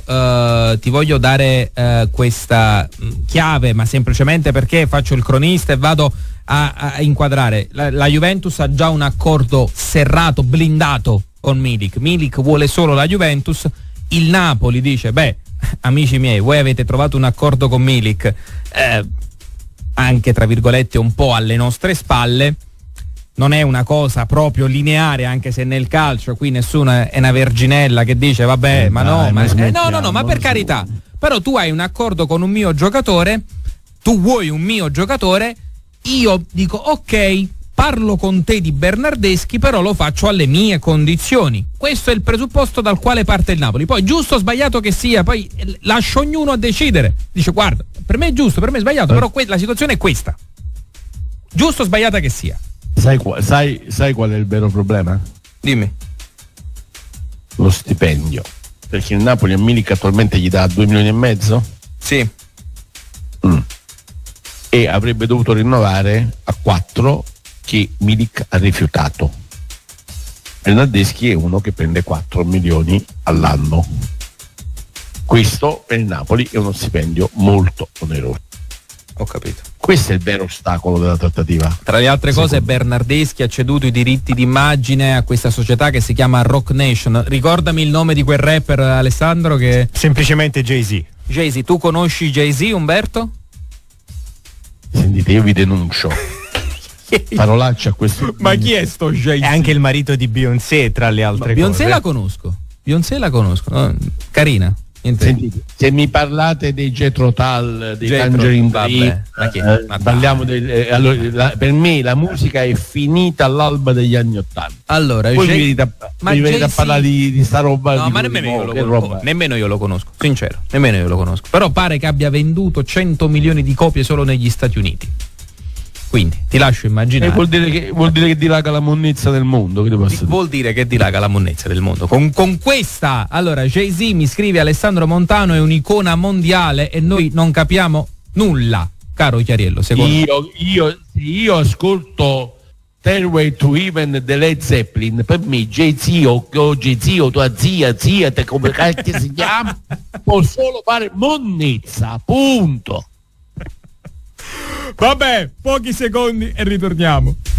Speaker 1: dare questa chiave, ma semplicemente perché faccio il cronista e vado a inquadrare. La Juventus ha già un accordo serrato, blindato con Milik. Milik vuole solo la Juventus. Il Napoli dice: beh, amici miei, voi avete trovato un accordo con Milik, anche tra virgolette un po' alle nostre spalle. Non è una cosa proprio lineare, anche se nel calcio qui nessuno è una verginella che dice vabbè, ma per carità, però tu hai un accordo con un mio giocatore, tu vuoi un mio giocatore, io dico ok, parlo con te di Bernardeschi, però lo faccio alle mie condizioni. Questo è il presupposto dal quale parte il Napoli. Poi giusto o sbagliato che sia, poi lascio ognuno a decidere. Dice guarda, per me è giusto, per me è sbagliato, però la situazione è questa. Giusto o sbagliata che sia.
Speaker 2: Sai qual è il vero problema?
Speaker 1: Dimmi.
Speaker 2: Lo stipendio. Perché il Napoli a Milik attualmente gli dà 2,5 milioni?
Speaker 1: Sì.
Speaker 2: E avrebbe dovuto rinnovare a 4 che Milik ha rifiutato. Bernardeschi è uno che prende 4 milioni all'anno. Questo per il Napoli è uno stipendio molto oneroso.
Speaker 1: Ho capito.
Speaker 2: Questo è il vero ostacolo della trattativa.
Speaker 1: Tra le altre cose Bernardeschi ha ceduto i diritti d'immagine a questa società che si chiama Rock Nation. Ricordami il nome di quel rapper, Alessandro, che...
Speaker 10: Semplicemente Jay-Z.
Speaker 1: Jay-Z, tu conosci Jay-Z, Umberto?
Speaker 2: Sentite, io vi denuncio. Parolaccia a questo.
Speaker 1: Ma chi è sto Jay-Z?
Speaker 10: È anche il marito di Beyoncé, tra le altre cose.
Speaker 1: Beyoncé la conosco. No? Carina.
Speaker 2: Sentite, se mi parlate dei Jethro Tull, dei Tangerine Dream, parliamo per me la musica è finita all'alba degli anni '80.
Speaker 1: Allora,
Speaker 2: poi mi venite a parlare di sta roba.
Speaker 1: No, ma nemmeno io lo conosco, sincero, nemmeno io lo conosco. Però pare che abbia venduto 100 milioni di copie solo negli Stati Uniti. Quindi ti lascio immaginare.
Speaker 2: Vuol dire che dilaga la monnezza del mondo.
Speaker 1: Vuol dire che dilaga la monnezza del mondo. Con questa, allora, Jay-Z mi scrive: Alessandro Montano è un'icona mondiale e noi non capiamo nulla. caro Chiariello, secondo
Speaker 2: io ascolto Stairway to Heaven the Led Zeppelin, per me Jay-Z tua zia, come cacchio si chiama, può solo fare monnezza, punto.
Speaker 1: Vabbè, pochi secondi e ritorniamo.